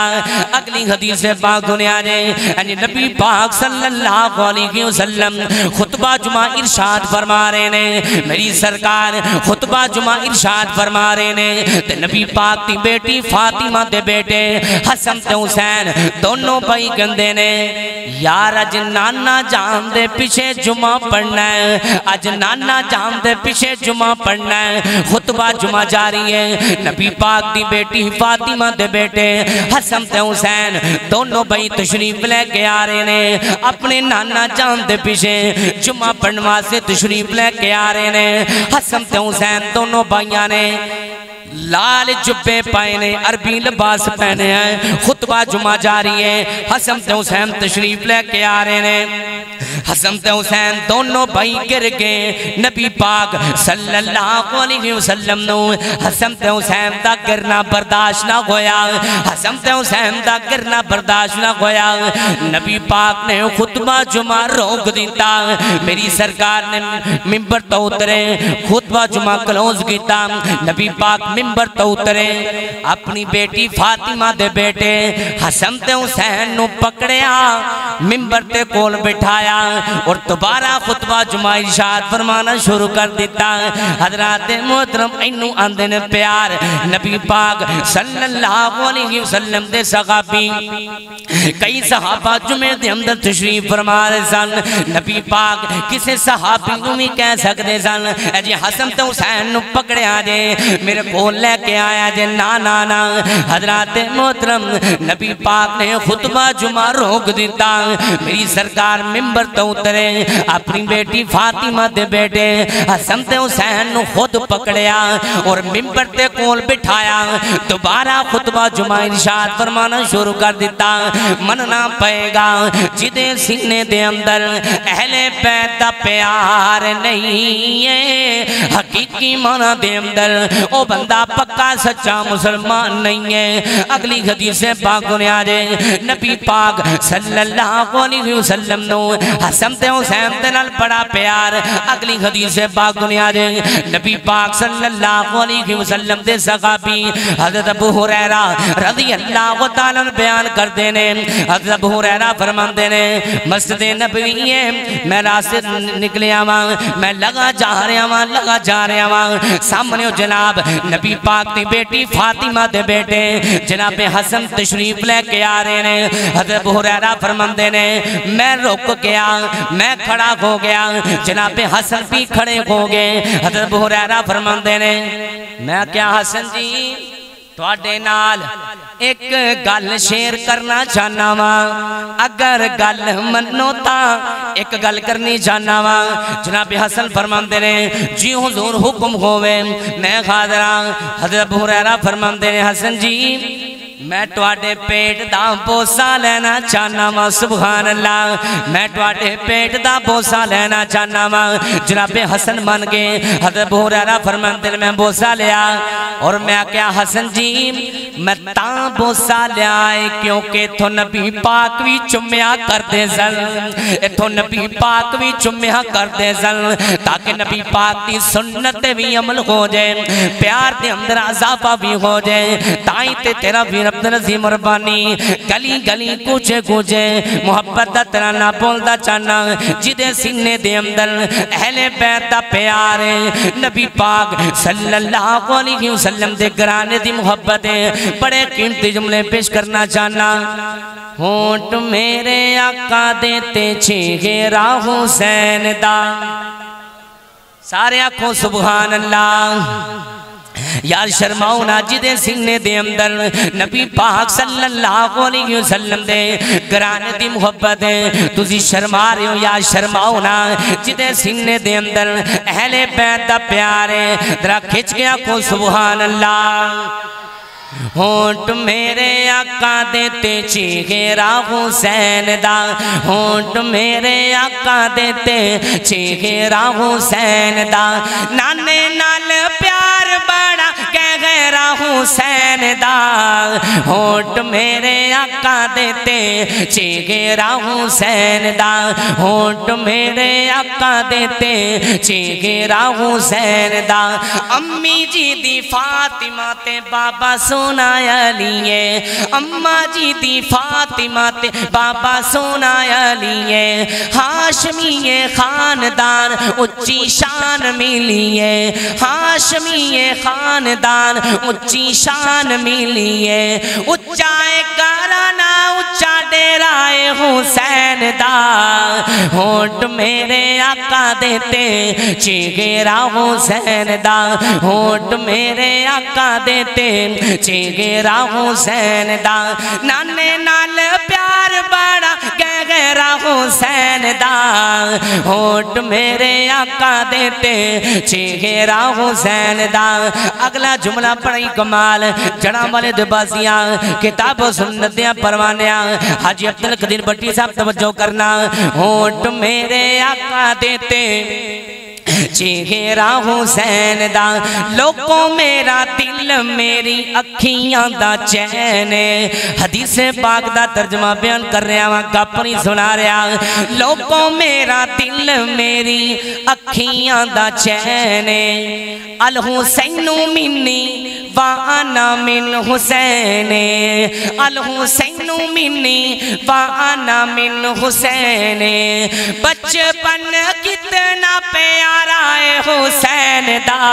اگلی حدیث پاک دنیا جے نبی پاک صلی اللہ علیہ وسلم خطبہ جمعہ ارشاد فرما رہے نے میری سرکار خطبہ جمعہ ارشاد فرما رہے نے تے نبی پاک دی بیٹی فاطمہ دے بیٹے حسن تے حسین دونوں بھائی گندے نے یار اج نانا جان دے پیچھے جمعہ پڑھنا ہے اج نانا جان دے پیچھے جمعہ پڑھنا ہے خطبہ جمعہ جاری ہے نبی پاک دی بیٹی فاطمہ دے بیٹے حسن تے حسین دونوں بھائی تشریف لے کے آ رہے نے اپنے نانا جان دے پیچھے جمعہ پڑھنوا سے تشریف لے کے آ رہے نے حسن تے حسین دونوں بھائیاں نے لال جبے پائنے عربی لباس پہنے ہیں خطبہ جمعہ جاری ہے حسن تے حسین تشریف لے کے آ رہے ہیں حسن تے حسین دونوں بھائی گر گئے نبی پاک صلی اللہ علیہ وسلم نو حسن تے حسین دا گرنا برداشت نہ ہویا حسن تے حسین دا گرنا برداشت نہ ہویا نبی پاک نے خطبہ جمعہ روک دیتا میری سرکار نے منبر تو اترے خطبہ جمعہ کلوز کیتا نبی پاک منبر تو اترے اپنی بیٹی فاطمہ دے بیٹے حسن تے حسین نو پکڑیا منبر تے کول بٹھایا اور دوبارہ خطبہ جمعہ ارشاد فرمانا شروع کر دیتا حضرات محترم اینو آندے نے پیار نبی پاک صلی اللہ علیہ وسلم دے صحابی کئی صحابہ جمعے دے اندر تشریف فرما رہے سن نبی پاک کسے صحابی نو بھی کہہ سکتے سن اے جی حسن تے حسین نو پکڑیا جے میرے کول لے کے آیا جے نا نا نا حضرات محترم نبی پاک نے خطبہ جمعہ روک دیتا میری سرکار منبر تو اترے اپنی بیٹی فاطمہ دے بیٹے حسن تے حسین نو خود پکڑیا اور منبر تے کول بٹھایا دوبارہ خطبہ جمعہ ارشاد فرمانا شروع کر دیتا مننا پائے گا جدے سینے دے اندر اہل بیت دا پیار نہیں ہے حقیقی معنی دے اندر او بندہ پکا سچا مسلمان نہیں ہے اگلی حدیث پاک دنیا دے نبی پاک صلی اللہ علیہ وسلم نو حسن تے حسین دے نال بڑا پیار اگلی حدیث پاک دنیا دے نبی پاک صلی اللہ علیہ وسلم دے صحابی حضرت ابو ہریرہ رضی اللہ تعالیٰ بیان کر دینے حضرت ابو ہریرہ فرمان دینے مسجد نبوی ہے میں راستے نکلے آواں میں لگا جا رہے آواں لگا جا رہے آواں سامنے جناب نبی پاک دی بیٹی فاطمہ دے بیٹے جناب حسن تشریف لے کے آ رہے ہیں حضرت ابو ہریرہ فرمان دینے میں رک گیا میں کھڑا ہو گیا جناب حسن بھی کھڑے ہو گئے حضرت ابو ہریرہ فرمان دینے میں کیا حسن جی تواڈے نال ایک گل شیئر کرنا چاہنا وا اگر گل منو تا ایک گل کرنی چاہنا وا جناب حسن فرماندے نے جی حضور حکم ہوئے میں حاضراں حضرت ابو ہریرہ فرماندے نے حسن جی میں تواڈے پیٹ دا بوسا لینا چاہنا وا سبحان اللہ میں تواڈے پیٹ دا بوسا لینا چاہنا وا جناب حسن مان گئے حضرت ابو ہریرہ فرماندے نے میں بوسا لیا اور میں کیا حسن جی میں تاں بوسا لیا ہے کیونکہ تو نبی پاک بھی چمیا کر دے سن تو نبی پاک بھی چمیا کر دے سن تاکہ نبی پاک کی سنت بھی عمل ہو جائے پیار دے اندر اضافہ بھی ہو جائے تائیں تے تیرا بھی رب نظیم ربانی گلی گلی کوچے کوچے محبت دا ترانا بول دا چانا جدے سینے دے اندر اہل بیت دا پیار ہے نبی پاک صلی اللہ علیہ وسلم دے گرانے دی محبت ہے بڑے قیمتی جملے پیش کرنا چاہنا ہونٹ میرے آقا دیتے چھے راہ حسین دا سارے آنکھوں سبحان اللہ یار شرماؤ نا جدے سینے دے اندر نبی پاک صلی اللہ علیہ وسلم دے گرانے دی محبت ہے تُسی شرما رہے ہو یا شرماؤ نا جدے سینے دے اندر اہل بیت دا پیار ہے درہ کھچ گیا کو سبحان اللہ ہونٹ میرے آقا دیتے چھے راہ حسین دا ہونٹ میرے آقا دیتے چھے راہ حسین دا نانے نال پیار بڑا کہہ راہ حسین دا ہونٹ میرے آقا دیتے چھے راہ حسین دا ہونٹ میرے آقا دیتے چھے راہ حسین دا امی جی دی فاطمہ تے بابا سو سونا علی ہے اما جی دی فاطمہ تے بابا سونا علی ہے ہاشمی خاندان اچھی شان ملی ہے ہاشمی خاندان اچھی شان ملی ہے اچھا گھرانہ اچھا ڈیرائے حسین دا ہونٹ میرے آقا دیتے چیغیرہ حسین دا ہونٹ میرے آقا دیتے چیغیرہ حسین دا نانے نال پیار بڑا گہرا حسین دا ہونٹ میرے آقا دیتے چیغیرہ حسین دا اگلا جملہ پڑھائی کمال جڑا والے دبازیاں کتاب و سنتیاں پروانیاں حاجی عبدالقدیر بٹی صاحب توجہ کرنا ہونٹ میرے آقا دیتے چہرہ حسین دا لوگوں میرا دل میری اکھیاں دا چین حدیث پاک دا ترجمہ بیان کر رہا ہوں گپنی سنا رہا لوگوں میرا دل میری اکھیاں دا چین الحسین منی وانا من حسین الحسین منی وانا من حسین بچپن کتنا پیارا ہے حسین دا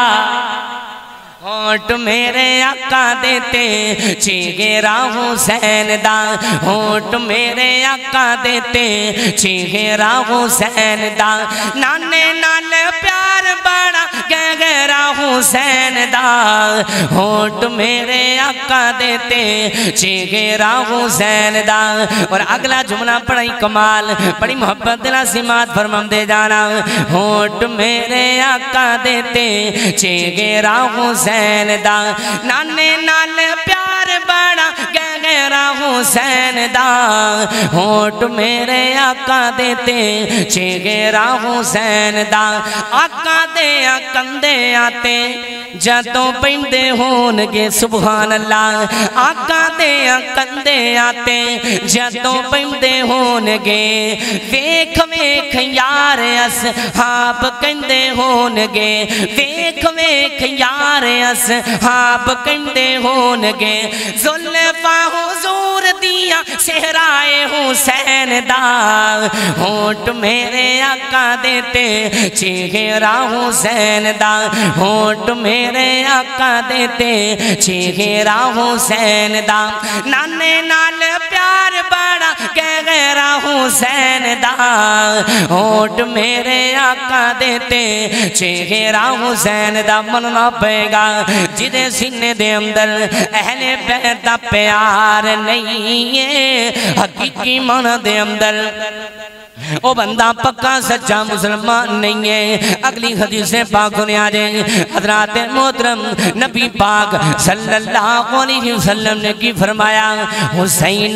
ہونٹ میرے آقا دیتے چیغیرہ حسین دا ہونٹ میرے آقا دیتے چیغیرہ حسین دا نانے نال پیار بڑا گہرا حسین دا ہونٹ میرے آقا دیتے چیغیرہ حسین دا اور اگلا جملہ پڑھائی کمال بڑی محبت دلہ سمات فرمم دے جانا ہونٹ میرے آقا دیتے چیغیرہ حسین دا نانے نال پیار بڑا گہرا حسین دا ہونٹ میرے آقا دیتے چیغیرہ حسین دا آقا دے کندے آتے جاتوں پہندے ہونگے سبحان اللہ آقا دے کندے آتے جاتوں پہندے ہونگے ویکھ ویکھ یار اصحاب کندے ہونگے ویکھ ویکھ یار اصحاب کندے ہونگے ظلفہ حضور دیا صحرائے حسین دا ہونٹ میرے آقا دیتے چیغیرہ حسین دا ہونٹ میرے آقا دیتے چیغیرہ حسین دا نانے نال پیار بڑا گہرا حسین دا ہونٹ میرے آقا دیتے چیغیرہ حسین دا مننا پے گا جدے سینے دے اندر اہل بیت دا پیار نہیں ہے حقیقی من دے اندر او بندہ پکا سچا مسلمان نہیں ہے اگلی حدیث پاک سنے آجیں حضرات محترم نبی پاک صلی اللہ علیہ وسلم نے کی فرمایا حسین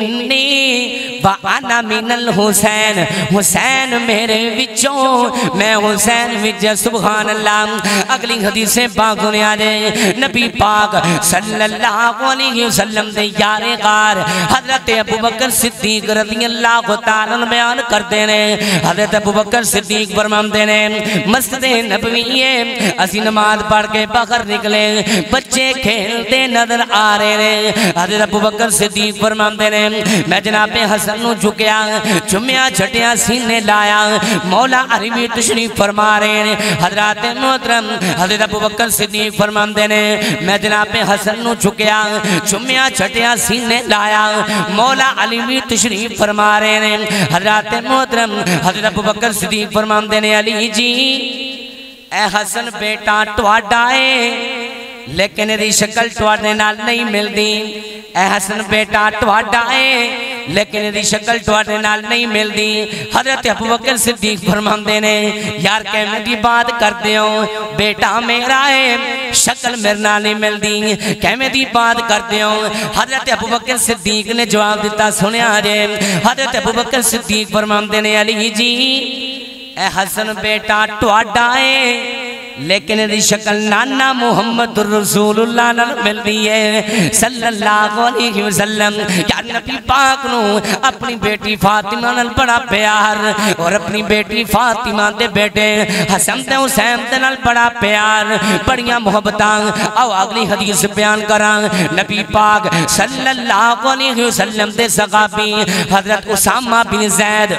منی وانا من الحسین حسین میرے وچوں میں حسین وچ سبحان اللہ اگلی حدیث پاک سنے آجیں نبی پاک صلی اللہ علیہ وسلم دے یار غار حضرت ابو بکر صدیق رضی اللہ تعالیٰ بیان کرتے ہیں حضرت ابو بکر صدیق فرمان دینے مسجد نبوی ہے اسی نماز پڑھ کے باہر نکلے بچے کھیلتے نظر آ رہے ہیں حضرت ابو بکر صدیق فرمان دینے میں جناب حسن نو جھکیا چمیا چھٹیا سینے لایا مولا عربی تشریف فرما رہے ہیں حضرات محترم حضرت ابو بکر صدیق فرمان دینے میں جناب حسن نو جھکیا چمیا چھٹیا سینے لایا مولا عربی تشریف فرما رہے ہیں حضرات محترم حضرت ابو بکر صدیق فرمان دینے علی جی اے حسن بیٹا ٹواڈا ہے لیکن دی شکل ٹواڈے نال نہیں مل دی اے حسن بیٹا ٹواڈا ہے لیکن دی شکل ٹواڈے نال نہیں مل دی حضرت ابو بکر صدیق فرمان دینے یار کہنے دی بات کرتے ہوں بیٹا میرا ہے شکل میرے نال نہیں مل دی کہنے دی بات کرتے ہوں حضرت ابو بکر صدیق نے جواب دیتا سنے آجے حضرت ابو بکر صدیق فرمان دینے علی جی اے حسن بیٹا ٹواڈا ہے لیکن دی شکل نانا محمد رسول اللہ نال مل دی ہے صلی اللہ علیہ وسلم. یا نبی پاک نو اپنی بیٹی فاطمہ نال بڑا پیار اور اپنی بیٹی فاطمہ دے بیٹے حسن تے حسین دے نال بڑا پیار بڑیاں محبتاں. او اگلی حدیث بیان کراں. نبی پاک صلی اللہ علیہ وسلم دے صحابی حضرت اسامہ بن زید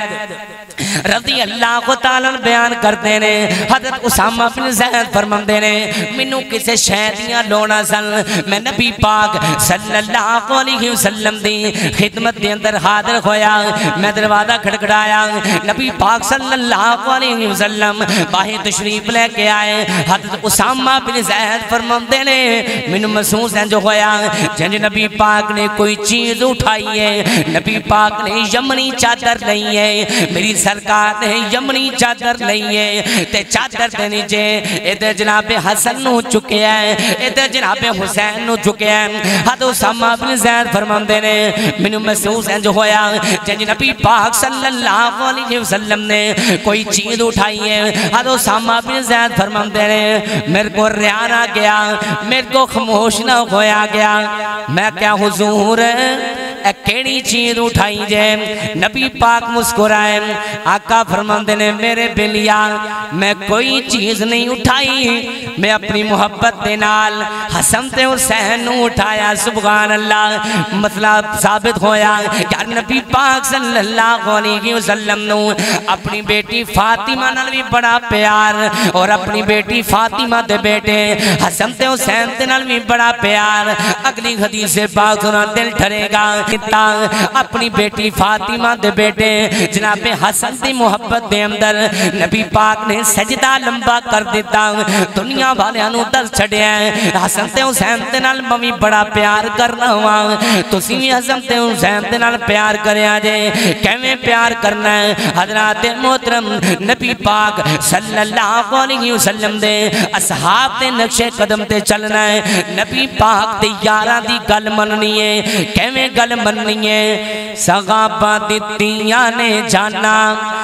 رضی اللہ تعالیٰ بیان کرتے نے. حضرت اسامہ بن زید فرماندے نے مینوں کسے شے دیاں لوڑاں سن میں نبی پاک صلی اللہ علیہ وسلم دی خدمت دے اندر حاضر ہویا. میں دروازہ کھڑکڑایا نبی پاک صلی اللہ علیہ وسلم باہر تشریف لے کے آئے. حضرت اسامہ بن زید فرماندے نے مینوں محسوس ہے جو ہویا جن نبی پاک نے کوئی چیز اٹھائی ہے. نبی پاک نے یمنی چادر لئی ہے میری سرکار نے یمنی چادر لئی ہے تے چادر دے نیچے ادھر جناب حسن نو چکے ہیں ادھر جناب حسین نو چکے ہیں. حضرت اسامہ بن زید فرماندے نے مینوں محسوس ہے جو ہویا جن نبی پاک صلی اللہ علیہ وسلم نے کوئی چیز اٹھائی ہے. حضرت اسامہ بن زید فرماندے نے میرے کو ریان آ گیا میرے کو خاموش نہ ہویا گیا. میں کیا حضور اے کیڑی چیز اٹھائی جے؟ نبی پاک مسکرائے. آقا فرماندے نے میرے بلیا میں کوئی چیز نہیں اٹھائی میں اپنی محبت دے نال حسن تے حسین نو اٹھایا. سبحان اللہ. مطلب ثابت ہویا کہ نبی پاک صلی اللہ علیہ وسلم نو اپنی بیٹی فاطمہ نال بھی بڑا پیار اور اپنی بیٹی فاطمہ دے بیٹے حسن تے حسین دے نال بھی بڑا پیار. اگلی حدیث پاک سنا دل ٹھرے گا. اپنی بیٹی فاطمہ دے بیٹے جناب حسن دی محبت دے اندر نبی پاک نے سجدہ لمبا کر دیتا. دنیا والے انو دل چھڑے ہیں حسن تے حسین دے نال میں بڑا پیار کرنا ہوا تسی بھی حسن تے حسین دے نال پیار کرے آجے. کیویں پیار کرنا ہے؟ حضرات محترم نبی پاک صلی اللہ علیہ وسلم دے اصحاب دے نقش قدم تے چلنا ہے. نبی پاک دے یاراں دی گل مننی ہے. کیویں گل مننی ہے؟ صحابہ دتیاں نے جانا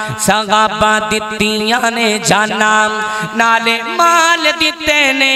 صحابہ دتیاں نے جانا نالے مال دیتے نے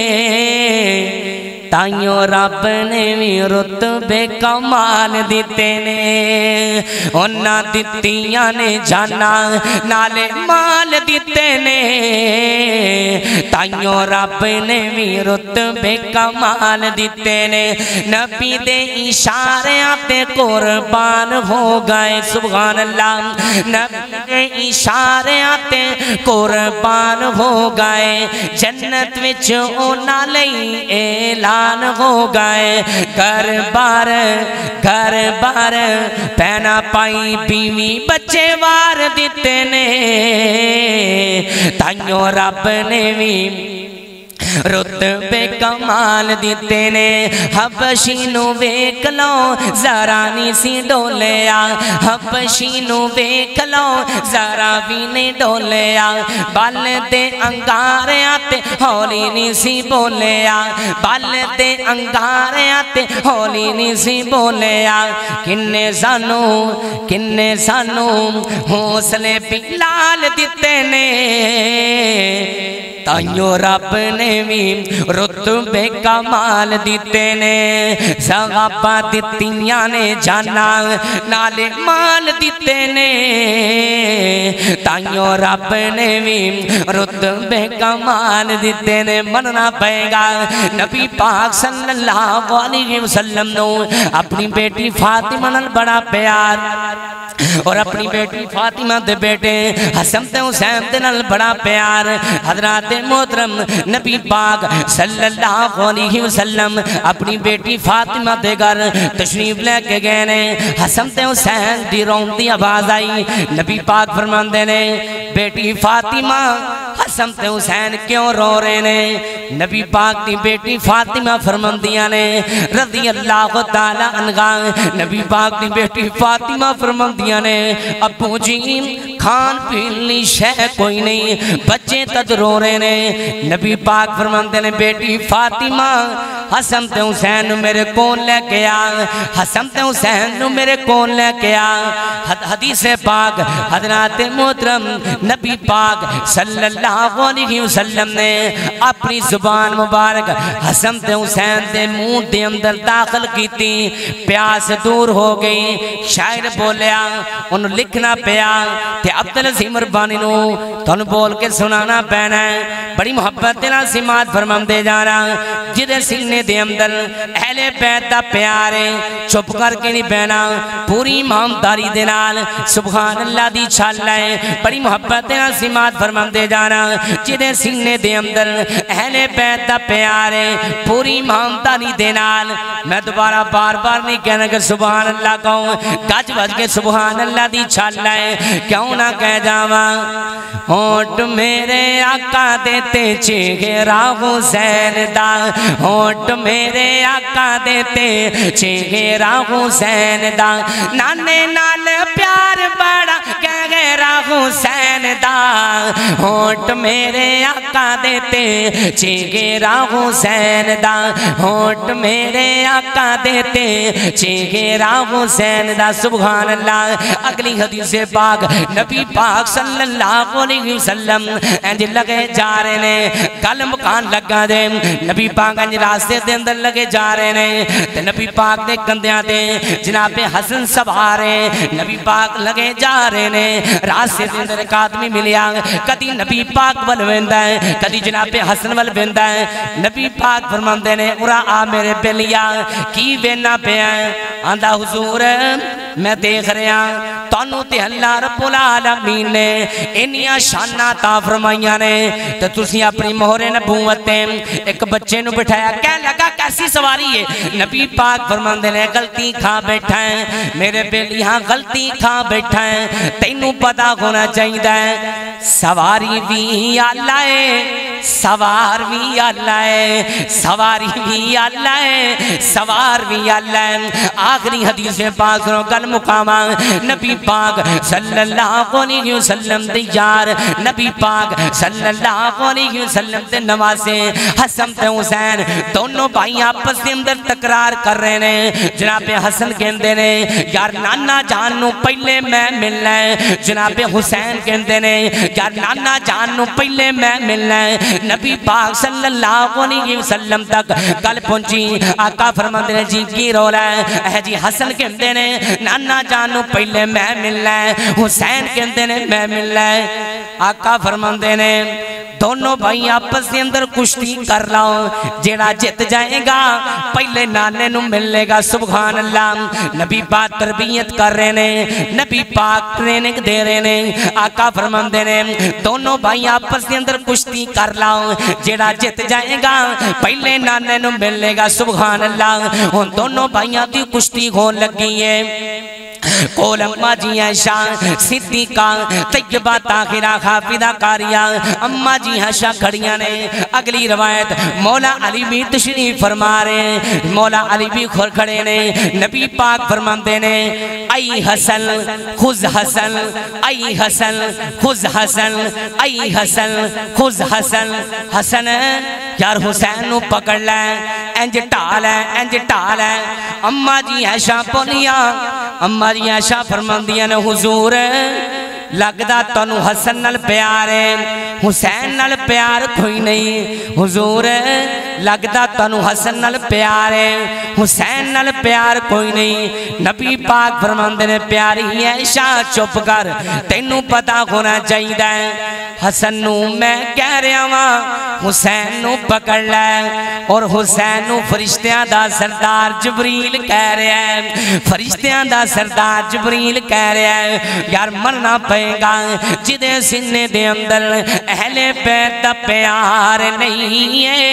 تائیوں رب نے بھی رتبے کمال دیتے نے. انہاں دتیاں نے جانا نالے مال دیتے نے تائیوں رب نے بھی رتبے کمال دیتے نے. نبی دے اشارے آتے قربان ہو گئے. سبحان اللہ. نبی دے اشارے آتے قربان ہو گئے. جنت وچ اونا لئی اعلان ہو گئے. گھر بار گھر بار پینا پائی بیوی بچے وار دیتے نے تائیوں رب نے بھی رتبے کمال دیتے نے. حبشی نو ویکھ لو ذرا نہیں سی ڈولیا حبشی نو ویکھ لو ذرا بھی نہیں ڈولیا. بال دے انگاریاں تے ہولی نہیں سی بولیا بال دے انگاریاں تے ہولی نہیں سی بولیا. کنے سانو کنے سانو حوصلے بلال دیتے نے تائیوں رب نے بھی رتبے کمال دیتے نے. صحابہ دتیاں نے جانا نالے مال دیتے نے تائیوں رب نے بھی رتبے کمال دیتے نے. مننا پائے گا نبی پاک صلی اللہ علیہ وسلم نو اپنی بیٹی فاطمہ نال بڑا پیار اور اپنی بیٹی فاطمہ دے بیٹے حسن تے حسین دے نال بڑا پیار. حضرات محترم نبی پاک صلی اللہ علیہ وسلم اپنی بیٹی فاطمہ دے گھر تشریف لے کے گئے نے. حسن تے حسین دی روندی آواز آئی. نبی پاک فرماندے نے بیٹی فاطمہ حسن تے حسین کیوں رو رہے نے؟ نبی پاک دی بیٹی فاطمہ فرماندیاں نے رضی اللہ تعالی عنہا. نبی پاک دی بیٹی فاطمہ فرماندیاں نے ابو جی کھان پیلی شے کوئی نہیں، بچے تد رو رہے نے۔ نبی پاک فرماندے نے بیٹی فاطمہ حسن تے حسین نو میرے کون لے کے آ، حسن تے حسین نو میرے کون لے کے آ۔ حدیث پاک حضرات محترم نبی پاک صلی اللہ علیہ وسلم نے اپنی زبان مبارک حسن تے حسین دے منہ دے اندر داخل کیتی، پیاس دور ہو گئی۔ شاعر بولیا انہوں لکھنا پیا تے عبدالعزیز مربانی نو تانوں بول کے سنانا پینا ہے۔ بڑی محبت دینا سماعت فرمان دے جانا، جدے سینے دے اندر اہل بیت دا پیارے چپ کر کے نہیں بہنا، پوری امامداری دے نال سبحان اللہ دی چھال لائے۔ بڑی محبت دینا سماعت فرمان دے جانا، جدے سینے دے اندر اہل بیت دا پیارے پوری امامداری دے نال۔ میں دوبارہ بار بار نہیں کہنا کہ سبحان اللہ کہوں، گج بج کے سبحان اللہ دی چھال لائے، کیوں نہ کہہ جاواں۔ ہونٹ میرے آقا دیتے چہرہ حسین دا، ہونٹ میرے آقا دیتے چہرہ حسین دا، نانے نال پیار بڑا گہرا حسین دا، ہونٹ میرے آقا دیتے چہرہ حسین دا، ہونٹ میرے آقا دیتے چہرہ حسین دا۔ سبحان اللہ۔ اگلی حدیث پاک نبی پاک صلی اللہ علیہ وسلم انج لگے جا رہے نے، گل مکان لگا دے، نبی پاک انج راستے دے اندر لگے جا رہے نے تے نبی پاک دے کندیاں دے جناب حسن سوارے نبی پاک لگے جا رہے نے۔ راستے دے اندر ایک آدمی ملیا، کدی نبی پاک ول ویندا ہے، کدی جناب حسن ول ویندا ہے۔ نبی پاک فرماندے نے اورا آ میرے بلیا کی وینا پیا؟ آندا حضور میں دیکھ رہا تانوں تے اللہ رب العالمین نے انیاں شاناں عطا فرمائیاں نے تے تسی اپنی مہر نبوت تے ایک بچے نو بٹھایا، کہہ لگا کیسی سواری ہے؟ نبی پاک فرماندے نے غلطی کھا بیٹھا ہے میرے بیلی، ہاں غلطی کھا بیٹھا ہے، تینوں پتا ہونا چاہیے سواری بھی اللہ ہے، سوار بھی اللہ ہے، سواری بھی اللہ ہے، سوار بھی اللہ ہے۔ آخری حدیث پاک سنو گل مقامہ نبی پاک صلی اللہ علیہ وسلم دے یار، نبی پاک صلی اللہ علیہ وسلم دے نواسے حسن تے حسین دونوں بھائی آپس دے اندر تکرار کر رہے ہیں۔ جناب حسن کہندے نے یار نانا جان نو پہلے میں ملنا ہے، جناب حسین کہندے نے یار نانا جان نو پہلے میں ملنا ہے۔ نبی پاک صلی اللہ علیہ وسلم تک گل پہنچی، آقا فرماندے نے جی کی رولا ہے؟ اے جی حسن کہندے نے نانا جان نو پہلے میں ملنا ہے، حسین کہندے نے میں ملنا ہے۔ آقا فرماندے نے دونوں بھائی آپس کے اندر کشتی کر لاؤ، جیڑا جت جائے گا پہلے نانے نو ملے گا۔ سبحان اللہ۔ نبی پاک تربیت کر رہے نے، نبی پاک ٹریننگ دے رہے نے۔ آقا فرماندے نے دونوں بھائی آپس کے اندر کشتی کر لاؤ، جیڑا جت جائے گا پہلے نانے نو ملے گا۔ سبحان اللہ۔ ان دونوں بھائیاں دی کشتی ہون لگی ہے۔ کول اماں جی عائشہ صدیقہ طیبہ طاہرہ حافظہ قاریہ اماں جی عائشہ کھڑیاں نے۔ اگلی روایت مولا علی بھی تشریف فرما رہے، مولا علی بھی کھڑے نے۔ نبی پاک فرماندے نے ای حسن خذ حسن، ای حسن خذ حسن، ای حسن خذ حسن۔ حسن یار حسین نو پکڑ لے، انج ٹال ہے انج ٹال ہے۔ اماں جی عائشہ بولیا، اماں جی عائشہ فرماندیاں نے حضور لگدا تانوں حسن نال پیار ہے، حسین نال پیار کوئی نہیں۔ حضور لگدا تانوں حسن نال پیار ہے، حسین نال پیار کوئی نہیں۔ نبی پاک فرماندے نے پیاری عائشہ چپ کر، تینوں پتا ہونا چاہیے حسن نو میں کہہ رہا ہاں حسین نو پکڑ لے، اور حسین نو فرشتیاں دا سردار جبریل کہہ رہا ہے، فرشتیاں دا سردار جبریل کہہ رہا ہے یار مرنا پے گا جدے سنے دے اندر اہل بیت دا پیار نہیں ہے،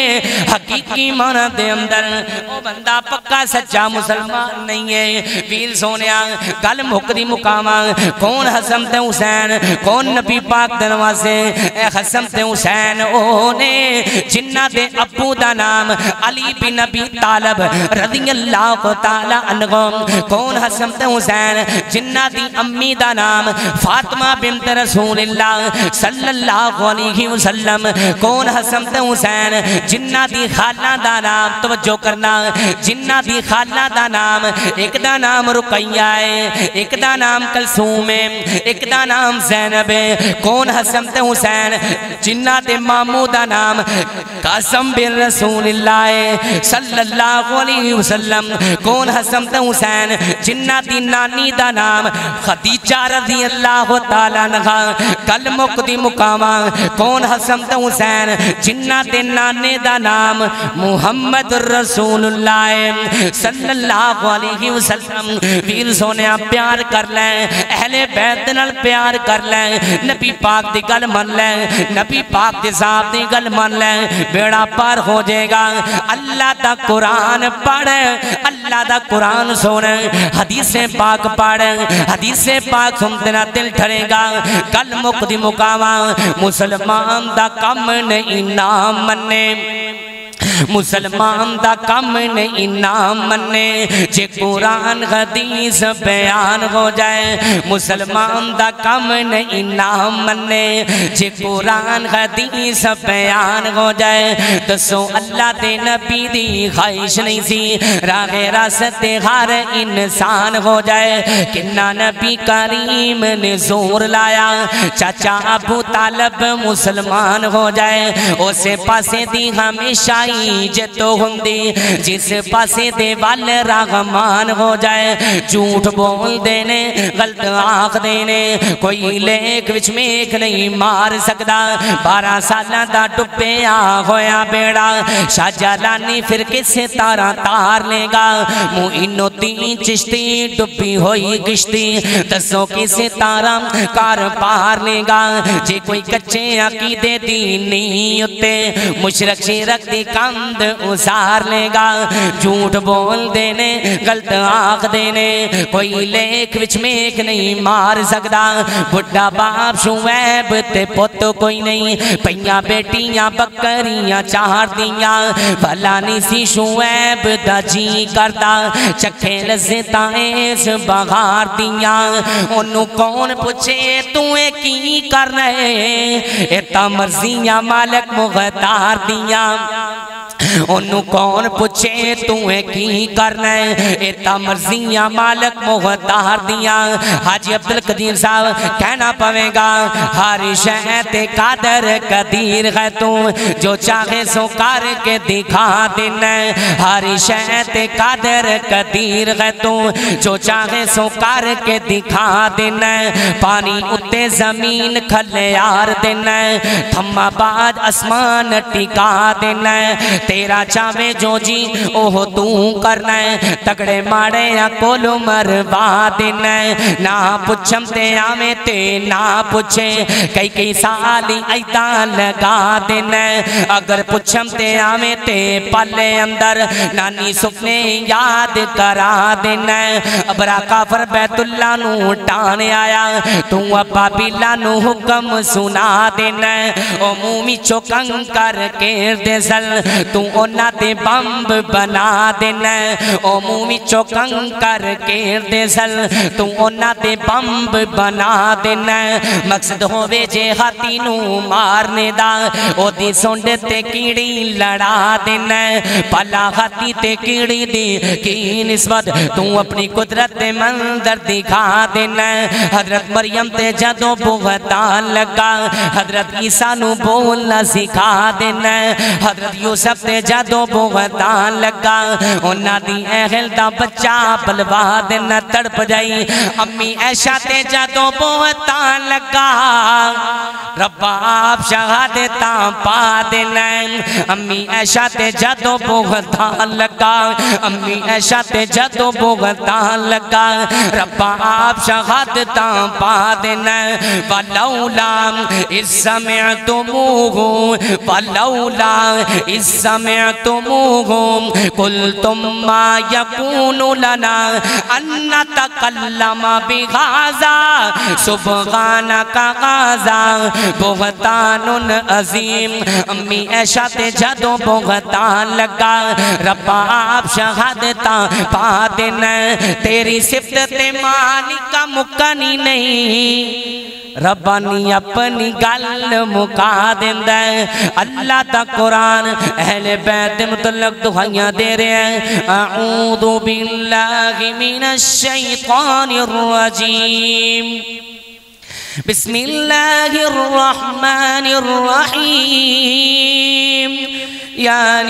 حقیقی معنی دے اندر او بندہ پکا سچا مسلمان نہیں ہے ویر سونیا گل مکدی مقامہ کون حسن تے حسین کون نبی پاک دنواسے اے حسن تے حسین اونے جنہ دے ابو دا نام علی بن ابی طالب رضی اللہ تعالی عنہم کون حسن تے حسین جنہ دی امی دا نام فاطمہ بنت رسول اللہ صلی اللہ علیہ وسلم کون حسن تے حسین جنہ دی خالہ دا نام توجہ کرنا جنہ دی خالہ دا نام ایک دا نام رقیہ ہے ایک دا نام کلثوم ہے ایک دا نام زینب ہے کون حسن تے حسین جنہ دے مامو دا نام قاسم بن رسول اللہ ہے صلی اللہ علیہ وسلم کون حسن تے حسین جنہ دی نانی دا نام خدیجہ رضی اللہ تعالیٰ عنہا کل مقدی مقامہ کون حسن تے حسین جنہ دے نانے دا نام محمد رسول اللہ صلی اللہ علیہ وسلم ویر سونیا پیار کر لیں اہل بیت نال پیار کر لیں نبی پاک دی گل من لیں نبی پاک دی صاحب دی گل من لیں بیڑا پار ہو جائے گا اللہ دا قرآن پڑھ اللہ دا قرآن سونے حدیث پاک پڑھ حدیث پاک سنتے نہ دل ٹھرے گا کل مقدی مقامہ مسلمان دا کم نہیں نام مننے مسلمان دا کم نہیں نام مننے جے قرآن حدیث بیان ہو جائے مسلمان دا کم نہیں نام مننے جے قرآن حدیث بیان ہو جائے دسو اللہ دے نبی دی خواہش نہیں سی راہ راست ہر انسان ہو جائے کنہ نبی کریم نے زور لایا چاچا ابو طالب مسلمان ہو جائے اسے پاسے دی ہمیشہ ہی جتو ہندی جس پاسے دے وال رحمان ہو جائے جھوٹ بول دینے غلط آنکھ دینے کوئی لیک وچ میں ایک نہیں مار سکدا بارہ سالہ دا ڈبیا ہویا بیڑا شاہ جلانی پھر کسے تارا تار لے گا موئنو تین چشتی ڈبی ہوئی کشتی دسو کسے تارا کار پار لے گا جے کوئی کچے عقیدے دینی اتے مشرک شرک دی کند ازار لے گا جھوٹ بول دینے غلط آنکھ دینے کوئی لیک وچ میں ایک نہیں مار سکدا بڑھا باپ شعیب تے پتو کوئی نہیں پہیاں بیٹیاں بکریاں چار دیاں بھلا نہیں سی شعیب دا جی کردا چکھے لذتاں اس بغار دیاں انہوں کون پوچھے تویں کی کر رہے ایتا مرضیاں مالک مغتار دیاں انہوں کون پوچھے تویں کی کرنا ہے ایتا مرضیاں مالک مغتار دیاں حاجی عبدالقدیر صاحب کہنا پویں گا ہر شہد قادر قدیر ہے تو جو چاہے سو کر کے دکھا دینا ہر شہد قادر قدیر ہے تو جو چاہے سو کر کے دکھا دینا پانی اتے زمین کھلیار دینا تھما بعد اسمان ٹکا دینا تیرا چاہے جو جی اوہ تو کرنا ہے تگڑے ماڑے یا کولو مروا دینا ہے نہ پچھم تے آمیں تے نہ پچھے کئی کئی سالی ایدان لگا دینا ہے اگر پچھم تے آمیں تے پلے اندر نانی سکنے یاد کرا دینا ہے ابرا کافر بیت اللہ نو ٹانے آیا تو ابا بیلا نو حکم سنا دینا ہے او مومی چوکن کر کے دے سل تو اونا تے بمب بنا دینا او مومی چوکن کر کے دے سل تو اونا تے بمب بنا دینا مقصد ہوئے جے ہاتھی نو مارنے دا او دی سونڈ تے کیڑی لڑا دینا پلا ہاتھی تے کیڑی دی کی نسبت تو اپنی قدرت منظر دکھا دینا حضرت مریم تے جدو بہتان لگا حضرت عیسیٰ نو بولنا سکھا دینا حضرت یوسف تے جدو بہتان لگا انہا دی اہل دا بچہ بلوا دینا تڑپ جائی امی عائشہ تے جدو بہتان لگا رب آپ شہادتاں پا دینا امی عائشہ تے جدو بہتان لگا امی عائشہ تے جدو بہتان لگا رب آپ شہادتاں پا دینا وَلَوْلَا اِذْ سَمِعْتُمُوهُ وَلَوْلَا اِذْ سَمِعْتُمُوهُ سمعتموهم قلتم ما يكون لنا أن نتكلم بهذا سبحانك هذا بہتان عظیم. امی عائشہ تے جدو بہتان لگا ربا آپ شہادتاں پا دینا تیری صفت مانی کا مکنی نہیں ربانی اپنی گل مکا دیندہ ہے. اللہ تا قرآن اہل بیت متعلق دعائیاں دے رہے ہیں. اعوذ باللہ من الشیطان الرجیم بسم اللہ الرحمن الرحیم. یا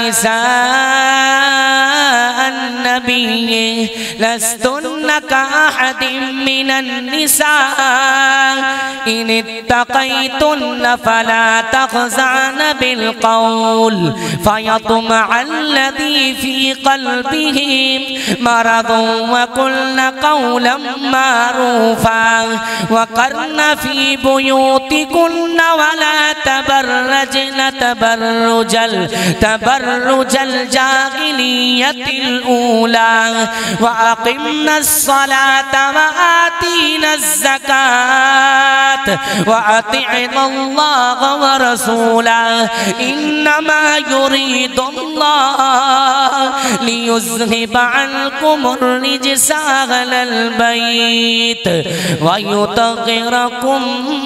نساء النبی لستن كأحد من النساء ان اتقیتن فلا تخزعن بالقول فيطمع الذي في قلبه مرض وقلن قولا معروفا وقرن في بيوتكن ولا تبرجن تبرج تبرج الجاهلية الأولى وأقمنا الصلاة وآتينا الزكاة وأطعنا الله ورسوله إنما يريد الله ليذهب عنكم الرجس أهل البيت ويطهركم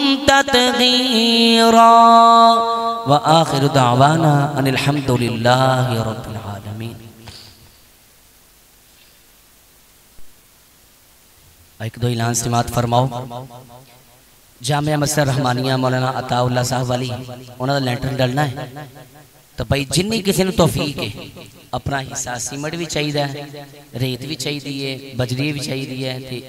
تطهيرا. وآخر دعوانا ان الحمد للہ رب العالمین. ایک دو اعلان سماعت فرماؤ. جامعہ مسجد رحمانیہ مولانا عطا اللہ صاحب والی انہوں نے لینٹر ڈالنا ہے تو بھائی جنی کسی نے توفیق ہے اپنا حصہ سیمٹ بھی چاہیے ریت بھی چاہیے بجری بھی چاہیے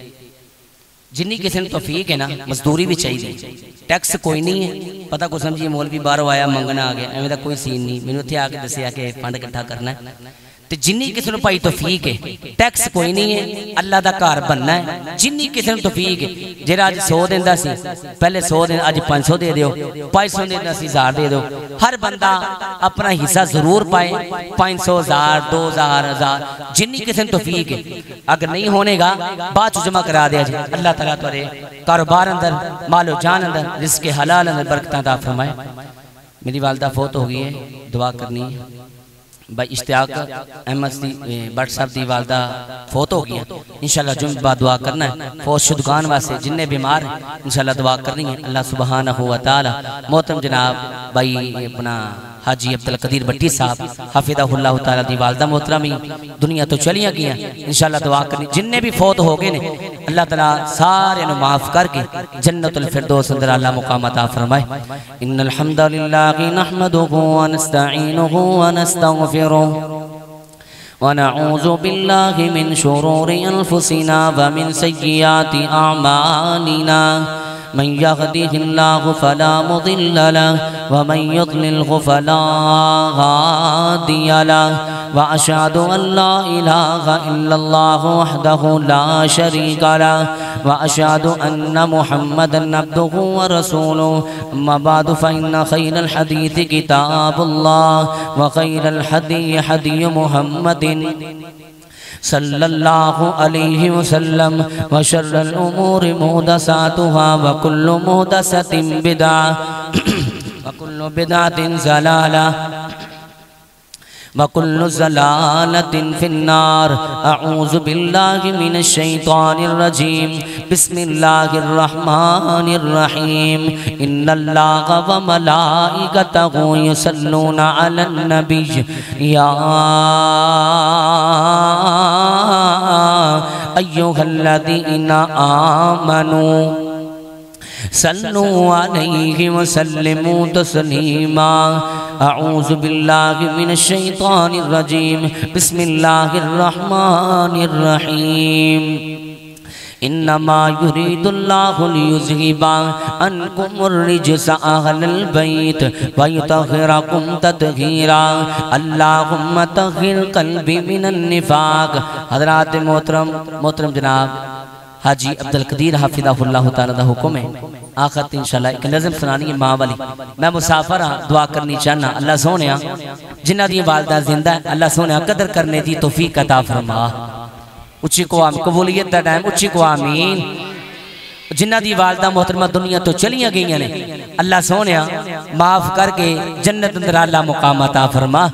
جنی کسی نے توفیق ہے نا مزدوری بھی چاہیے. ٹیکس کوئی نہیں ہے پتہ کو سمجھیے مولوی باہروں آیا منگنا آ گیا ایویں دا کوئی سین نہیں. میں نے اتنے آ کے دسیا کہ فنڈ اکٹھا کرنا ہے تو جنی کسی نے پائی توفیق ہے ٹیکس کوئی نہیں ہے اللہ دا کار بننا ہے. جنی کسی نے توفیق ہے جہاں آج سو دیندہ سی پہلے سو دین آج پانچ سو دے دیو پانچ سو دیندہ سی ہزار دے دو. ہر بندہ اپنا حصہ ضرور پائے پانچ سو ہزار دو ہزار ہزار جنی کسی نے توفیق ہے. اگر نہیں ہونے گا بعد جمع کرا دیا جائے. اللہ تعالیٰ تورے کاروبار اندر مال و جان اندر رزق حلال اندر برکتاں عطا فرمائے. میری والدہ فوت ہو گئی ہے دعا کرنی ہے. بھائی اشتیاق احمد بٹ صاحب دی والدہ فوت ہو گئی ہے انشاءاللہ جمعہ بعد دعا کرنا ہے. فوت شدگان واسے جننے بیمار ہیں انشاءاللہ دعا کرنی ہے. اللہ سبحانہ وتعالی محترم جناب بھائی اپنا حاجی عبدالقدیر بٹی صاحب حافظہ اللہ تعالیٰ دی والدہ محترمی دنیا تو چلیاں گیا انشاءاللہ دعا کرنی. جننے بھی فوت ہو گئے نے اللہ تعالیٰ سارے انہوں معاف کر کے جنت الفردوس اندر اللہ مقام عطا فرمائے. ان الحمدللہ نحمدہ ونستعینہ ونستغفرہ ونعوذ باللہ من شرور انفسنا ومن سیئات اعمالنا من يهده الله فلا مضل له ومن يضلله فلا هادي له وأشهد أن لا إله إلا الله وحده لا شريك له وأشهد أن محمدا عبده ورسوله. أما بعد فإن خير الحديث كتاب الله وخير الهدي هدي محمد صلی اللہ علیہ وسلم وشر الامور محدثاتها وكل محدثة بدعة وكل بدعة ضلالة وكل ضلالة في النار. اعوذ باللہ من الشیطان الرجیم بسم اللہ الرحمن الرحیم. ان اللہ وملائکتہ یصلون علی النبی یا ایہا الذین آمنوا صلوا علیہ وسلموا تسلیما. اعوذ باللہ من الشیطان الرجیم بسم اللہ الرحمن الرحیم. انما يريد الله ليذهب عنكم الرجس اهل البيت ويطهركم تطهيرا. اللهم طهر قلبي من النفاق. حضرات محترم محترم جناب حاجی عبدالقدیر حافظہ اللہ تعالیٰ دا حکم ہے آخر انشاءاللہ ایک نظم سنانی ہے ماں والی. میں مسافر ہاں دعا کرنی چاہنا اللہ سونے جنہ دی والدہ زندہ ہے اللہ سونے قدر کرنے دی توفیق عطا فرما. اچھی کو آمین قبولیت دا ٹائم اچھی کو آمین. جنہ دی والدہ محترمہ دنیا تو چلیاں گئیاں نے اللہ سونے معاف کر کے جنت اندر اللہ مقام عطا فرما.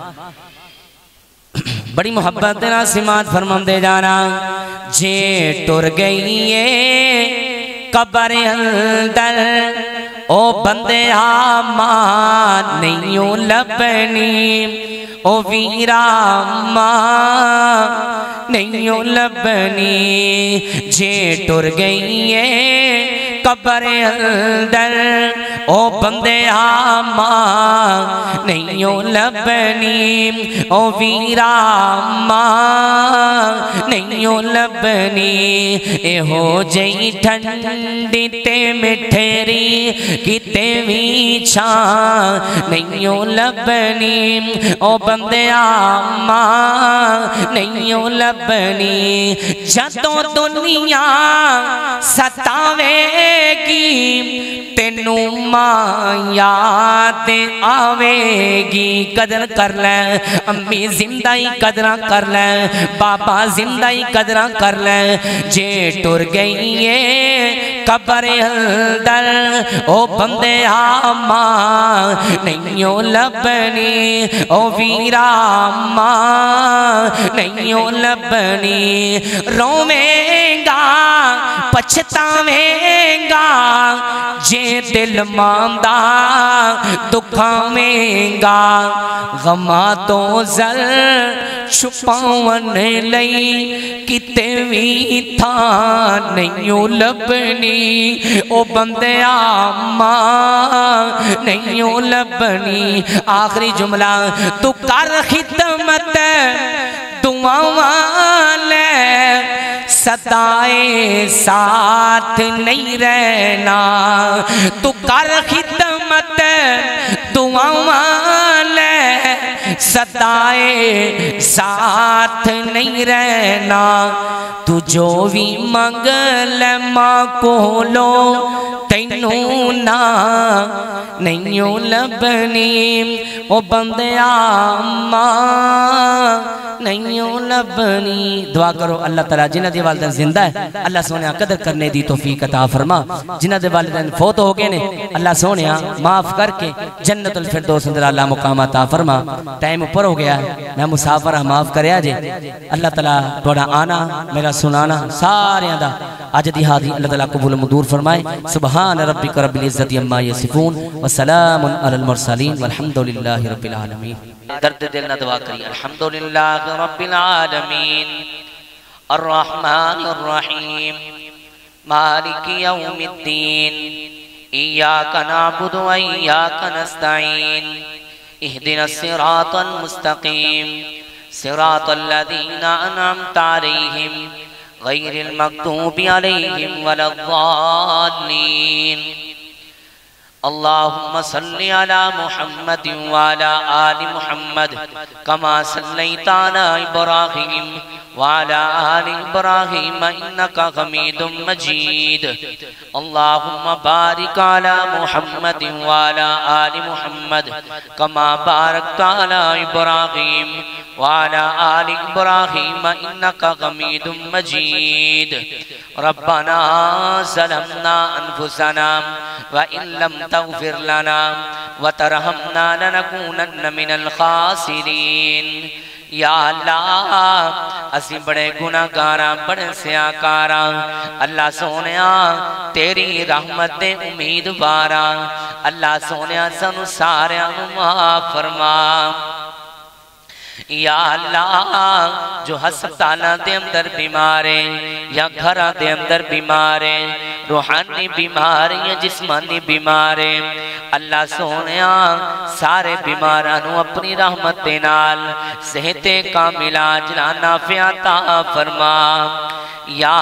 بڑی محبت دینا سمات فرمان دے جانا. جے ٹر گئی ہے قبر اندر او بندے آمان نہیں لبنی او ویرا مان نہیں لبنی. جے ٹر گئی ہے قبر اندر او بندے آمان نہیں لبنی او ویرا مان نہیں لبنی. اے ہو جئی ٹھنڈی تے مٹھیری کتے بھی چھان نہیں لبنی او بندے آمان نہیں لبنی. جدوں دنیا ستاوے گی تینو ماں یاد آوے گی. قدر کر لیں امی زندہی قدرہ کر لیں بابا زندہی قدرہ کر لیں. جے ٹر گئی ہے قبر اندر او بندے آمان نہیں لبنی او ویرا مان نہیں لبنی. رویں گا پچھتاویں گا جے دل ماندہ دکھاویں گا. غمہ تو زر چھپاون لئی کتے بھی تھا نہیں لبنی او بندے آمان نہیں لبنی. آخری جملہ تو کر خدمت دعاواں لے صدائے ساتھ نہیں رہنا. تو کر خدمت دعاواں لے صدائے ساتھ نہیں رہنا. تو جو بھی منگ لے ماں کو لو تینوں نا نہیں لبنی او بندے آمان نہیں لبنی. دعا کرو اللہ تعالیٰ جنہ دے والدین زندہ ہے اللہ سونے قدر کرنے دی توفیق عطا فرما. جنہ دے والدین فوت ہو گئے نے اللہ سونے معاف کر کے جنت الفردوس اندر اللہ مقام عطا فرما. ٹائم اوپر ہو گیا ہے میں مسافر ہاں معاف کریا جے. اللہ تعالیٰ توڑا آنا میرا سنانا سارے دا آج دی حاضری اللہ تعالیٰ قبول مدور فرمائے. سبحان ربک رب العزت عما یصفون وسلام علی المرسلین والحمدللہ رب العالمین. درد دل نہ دعا کری. الحمدللہ رب العالمین الرحمن الرحیم مالک یوم الدین ایاک نعبد و ایاک نستعین اہدنا الصراط المستقیم صراط الذین انعمت علیہم غیر المغضوب علیہم ولا الضالین. اللهم صل على محمد وعلى آل محمد كما صليت على إبراهيم وعلى آل إبراهيم إنك حميد مجيد. اللهم بارك على محمد وعلى آل محمد كما باركت على إبراهيم وعلى آل إبراهيم إنك حميد مجيد. ربنا ظلمنا أنفسنا وإن لم تغفر لنا وترحمنا لنكونن من الخاسرين. یا اللہ اسی بڑے گناہ گاراں بڑے سیاکاراں اللہ سونیاں تیری رحمت دے امیدواراں اللہ سونیاں سنو ساریاں معاف فرما. یا اللہ جو ہسپتالاں دے اندر بیمارے یا گھراں دے اندر بیمارے روحانی بیمارے یا جسمانی بیمارے اللہ سونیاں سارے بیمارانوں اپنی رحمت دے نال صحت کاملہ عاجلہ نافع عطا فرما. یا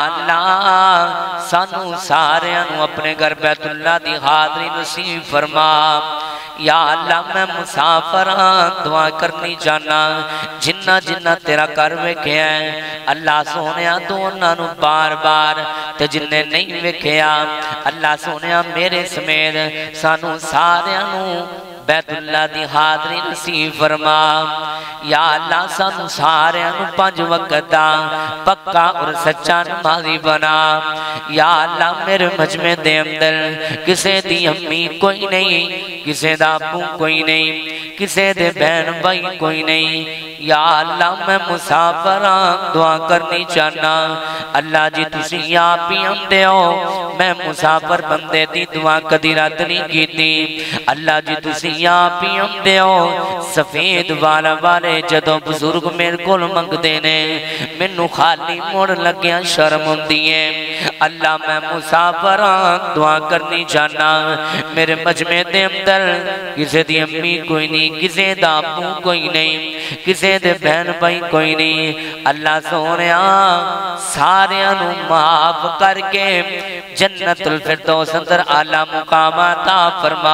اللہ سانو سارے انو اپنے گھر بیت اللہ دی حاضری نصیب فرما. یا اللہ میں مسافر ہاں دعا کرنی جانا جنہ جنہ تیرا کر ویکھیا ہے اللہ سونیا تو انہاں نو بار بار تے جننے نہیں ویکھیا اللہ سونیا میرے سمیت سانو ساریاں نو بیت اللہ دی حاضری نصیب فرما یا اللہ سانو سارے انو پانچ وقت دا پکا اور سچا نمازی بنا یا اللہ میرے مجمع دے اندر کسے دی امی کوئی نہیں کسے دا ابو کوئی نہیں کسے دے بہن بھائی کوئی نہیں یا اللہ میں مسافر دعا کرنی چاہنا اللہ جی تسی آپ ہی ہم دے ہو میں مسافر بندے دی دعا کدی رات نہیں کی تھی اللہ جی تسی آپ ہی ہم دے ہو سفید والا والے جدو بزرگ میرے کول منگ دینے منو خالی موڑ لگیا شرم ہم دیئے اللہ میں مسافر دعا کرنی چاہنا میرے مجمع دے اندر کسے دی امی کوئی نہیں کسے دا ابو کوئی نہیں کسے دے بہن بھائی کوئی نہیں اللہ سونیا سارے انو معاف کر کے جنت الفردوس اندر اعلیٰ مقام عطا فرما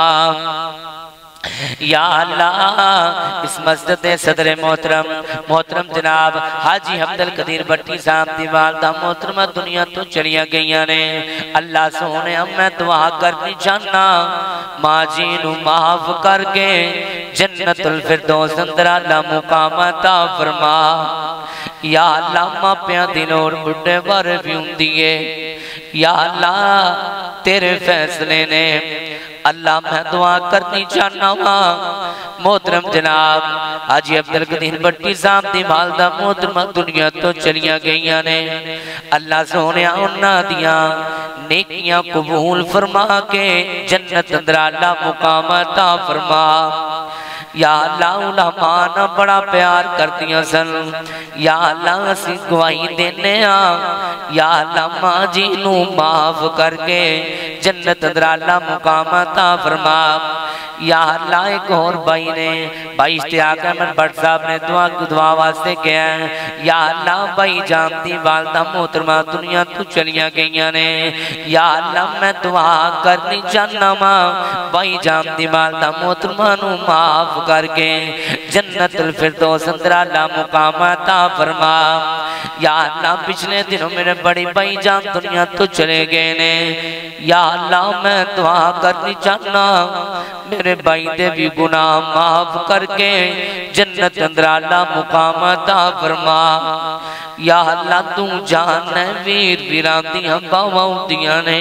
یا اللہ اس مسجد صدر محترم محترم جناب حاجی حمد القدیر بٹی صاحب دی والدہ محترمہ دنیا تو چلیا گئیاں نے اللہ سونے میں دعا کرنی چاہنا ماں جی نو معاف کر کے جنت الفردوس اندر اللہ مقام عطا فرما یا اللہ ماں پیاں دنور بڑھے بارے بھی ہوں دیئے یا اللہ تیرے فیصلے نے اللہ میں دعا کرنی چاہنا ہوں محترم جناب حاجی عبدالقدیر بٹی صاحب دی والدہ محترمہ دنیا تو چلیا گئیاں نے اللہ سونیا انہاں دیاں نیکیاں قبول فرما کے جنت اندر اللہ مقام عطا فرما یا اللہ علماء نہ بڑا پیار کرتیاں سن یا اللہ اسی گواہی دینے ہاں یا اللہ ماں جی نو معاف کر کے جنت اندر اللہ مقام عطا فرما یا اللہ ایک اور بھائی نے بھائی اشتیاق احمد بٹ صاحب نے دعا دعا واسطے کیا ہے یا اللہ بھائی جانتی والدہ محترمہ دنیا تو چلیا گئیاں نے یا اللہ میں دعا کرنی چاہنا ماں بھائی جانتی والدہ محترمہ نو معاف کر کے جنت الفردوس اندر اللہ مقام عطا فرما یا اللہ پچھلے دنوں میرے بڑی بھائی جان دنیا تو چلے گئے نے یا اللہ میں دعا کرنی چاہنا میرے بھائی دے بھی گناہ معاف کر کے جنت اندر اللہ مقام عطا فرما یا اللہ تو جان ہے ویر ویران دیاں باواں دیاں نے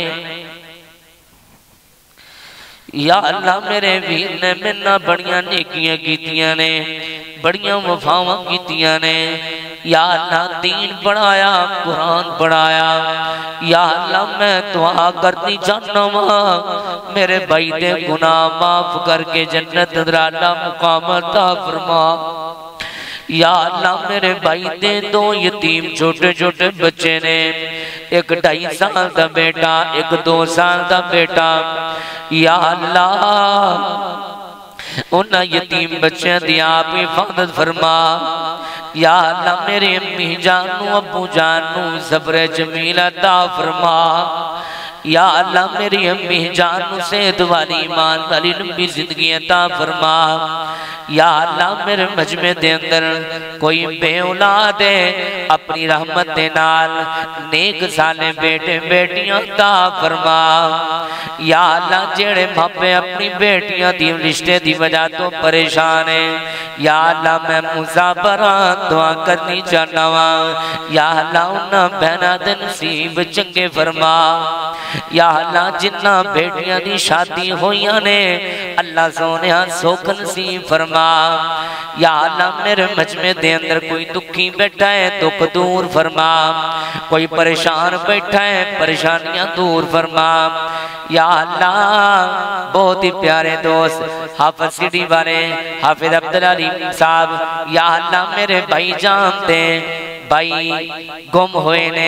یا اللہ میرے ویر نے منہ بڑیاں نیکیاں کیتیاں نے بڑیاں وفاواں کیتیاں نے یا اللہ دین پڑھایا قرآن پڑھایا یا اللہ میں دعا کرنی چاہنا ماں میرے بھائی دے گناہ معاف کر کے جنت اندر اللہ مقام عطا فرما یا اللہ میرے بھائی دے دو یتیم چھوٹے چھوٹے بچے نے ایک ڈھائی سال دا بیٹا ایک دو سال دا بیٹا یا اللہ انہاں یتیم بچے دی آپ حفاظت فرما یا اللہ میرے امی جانو ابو جانو صبر جمیل عطا فرما یا اللہ میری امی جانو صحت والی ایمان والی لمبی زندگی عطا فرما یا اللہ میرے مجمع دے اندر کوئی بے اولاد ہے اپنی رحمت دے نال نیک سالے بیٹے بیٹیاں عطا فرما یا اللہ جڑے ماپے اپنی بیٹیاں دی رشتے دی وجہ تو پریشان ہیں یا اللہ میں مسافران دعا کرنی چاہنا ہوں یا اللہ انہاں بہنہ دے نصیب چنگے فرما یا اللہ جنہ بیٹیاں دی شادی ہویاں نے اللہ سونیاں سوکھ نصیب فرما یا اللہ میرے مجمع دے اندر کوئی دکھی بیٹھا ہے دکھ دور فرما کوئی پریشان بیٹھا ہے پریشانیاں دور فرما یا اللہ بہت ہی پیارے دوست حافظ سیڈی والے حافظ عبدالعلی صاحب یا اللہ میرے بھائی جانتے بھائی گم ہوئے نے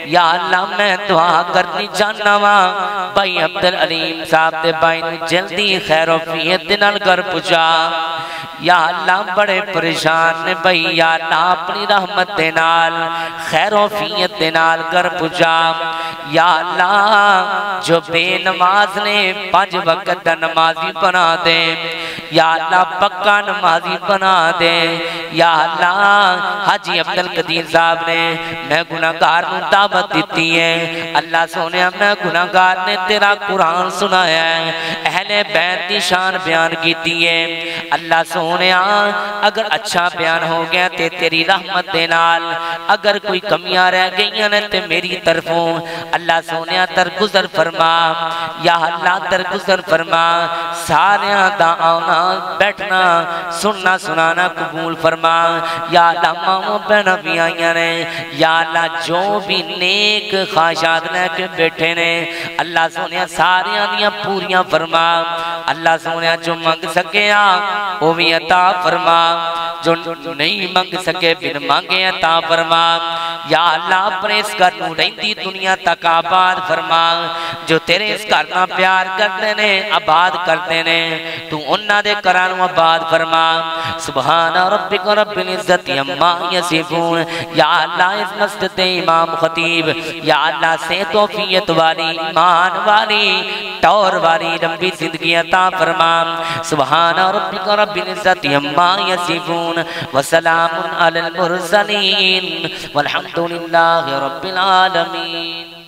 یا اللہ میں دعا کرنی چاہنا وا بھائی عبدالعلیم صاحب دے بھائی نو جلدی خیر و عافیت دے نال گھر پہنچا یا اللہ بڑے پریشان نے بھائی یا اللہ اپنی رحمت دے نال خیر و عافیت دے نال گھر پہنچا یا اللہ جو بے نماز نے پانچ وقت دا نمازی بنا دے یا اللہ پکا نمازی بنا دے یا اللہ حاجی عبدالقدیر صاحب نے میں گناہگار نو دعوت دیتی ہے اللہ سونے میں گناہگار نے تیرا قرآن سنایا ہے اہل بیت دی شان بیان کیتی ہے اللہ سونے اگر اچھا بیان ہو گیا تے تیری رحمت دے نال اگر کوئی کمیاں رہ گئیاں نے تے میری طرفوں اللہ سونے درگزر فرما یا اللہ درگزر فرما ساریاں دا آنا بیٹھنا سننا سنانا قبول فرما یا اللہ ماں بہنوں بھی آئیاں نے یا اللہ جو بھی نیک خواہشات لے کے بیٹھے نے اللہ سونے ساریاں دیاں پوریاں فرما اللہ سونے جو منگ سکیا وہ بھی عطا فرما جو نہیں منگ سکے بن مانگے عطا فرما یا اللہ اپنے اس گھر نو رہندی دنیا تک آباد فرما جو تیرے اس گھر نہ پیار کرتے نے آباد کرتے نے تو انہاں دے گھراں نو آباد فرما سبحان ربک رب العزت عما یصفون یا اللہ اس مسجد امام خطیب یا اللہ سے توفیت والی ایمان والی ٹور والی لمبی زندگی عطا فرما سبحان ربک رب العزت عما یصفون وسلام علی المرسلین والحمد للہ رب العالمین.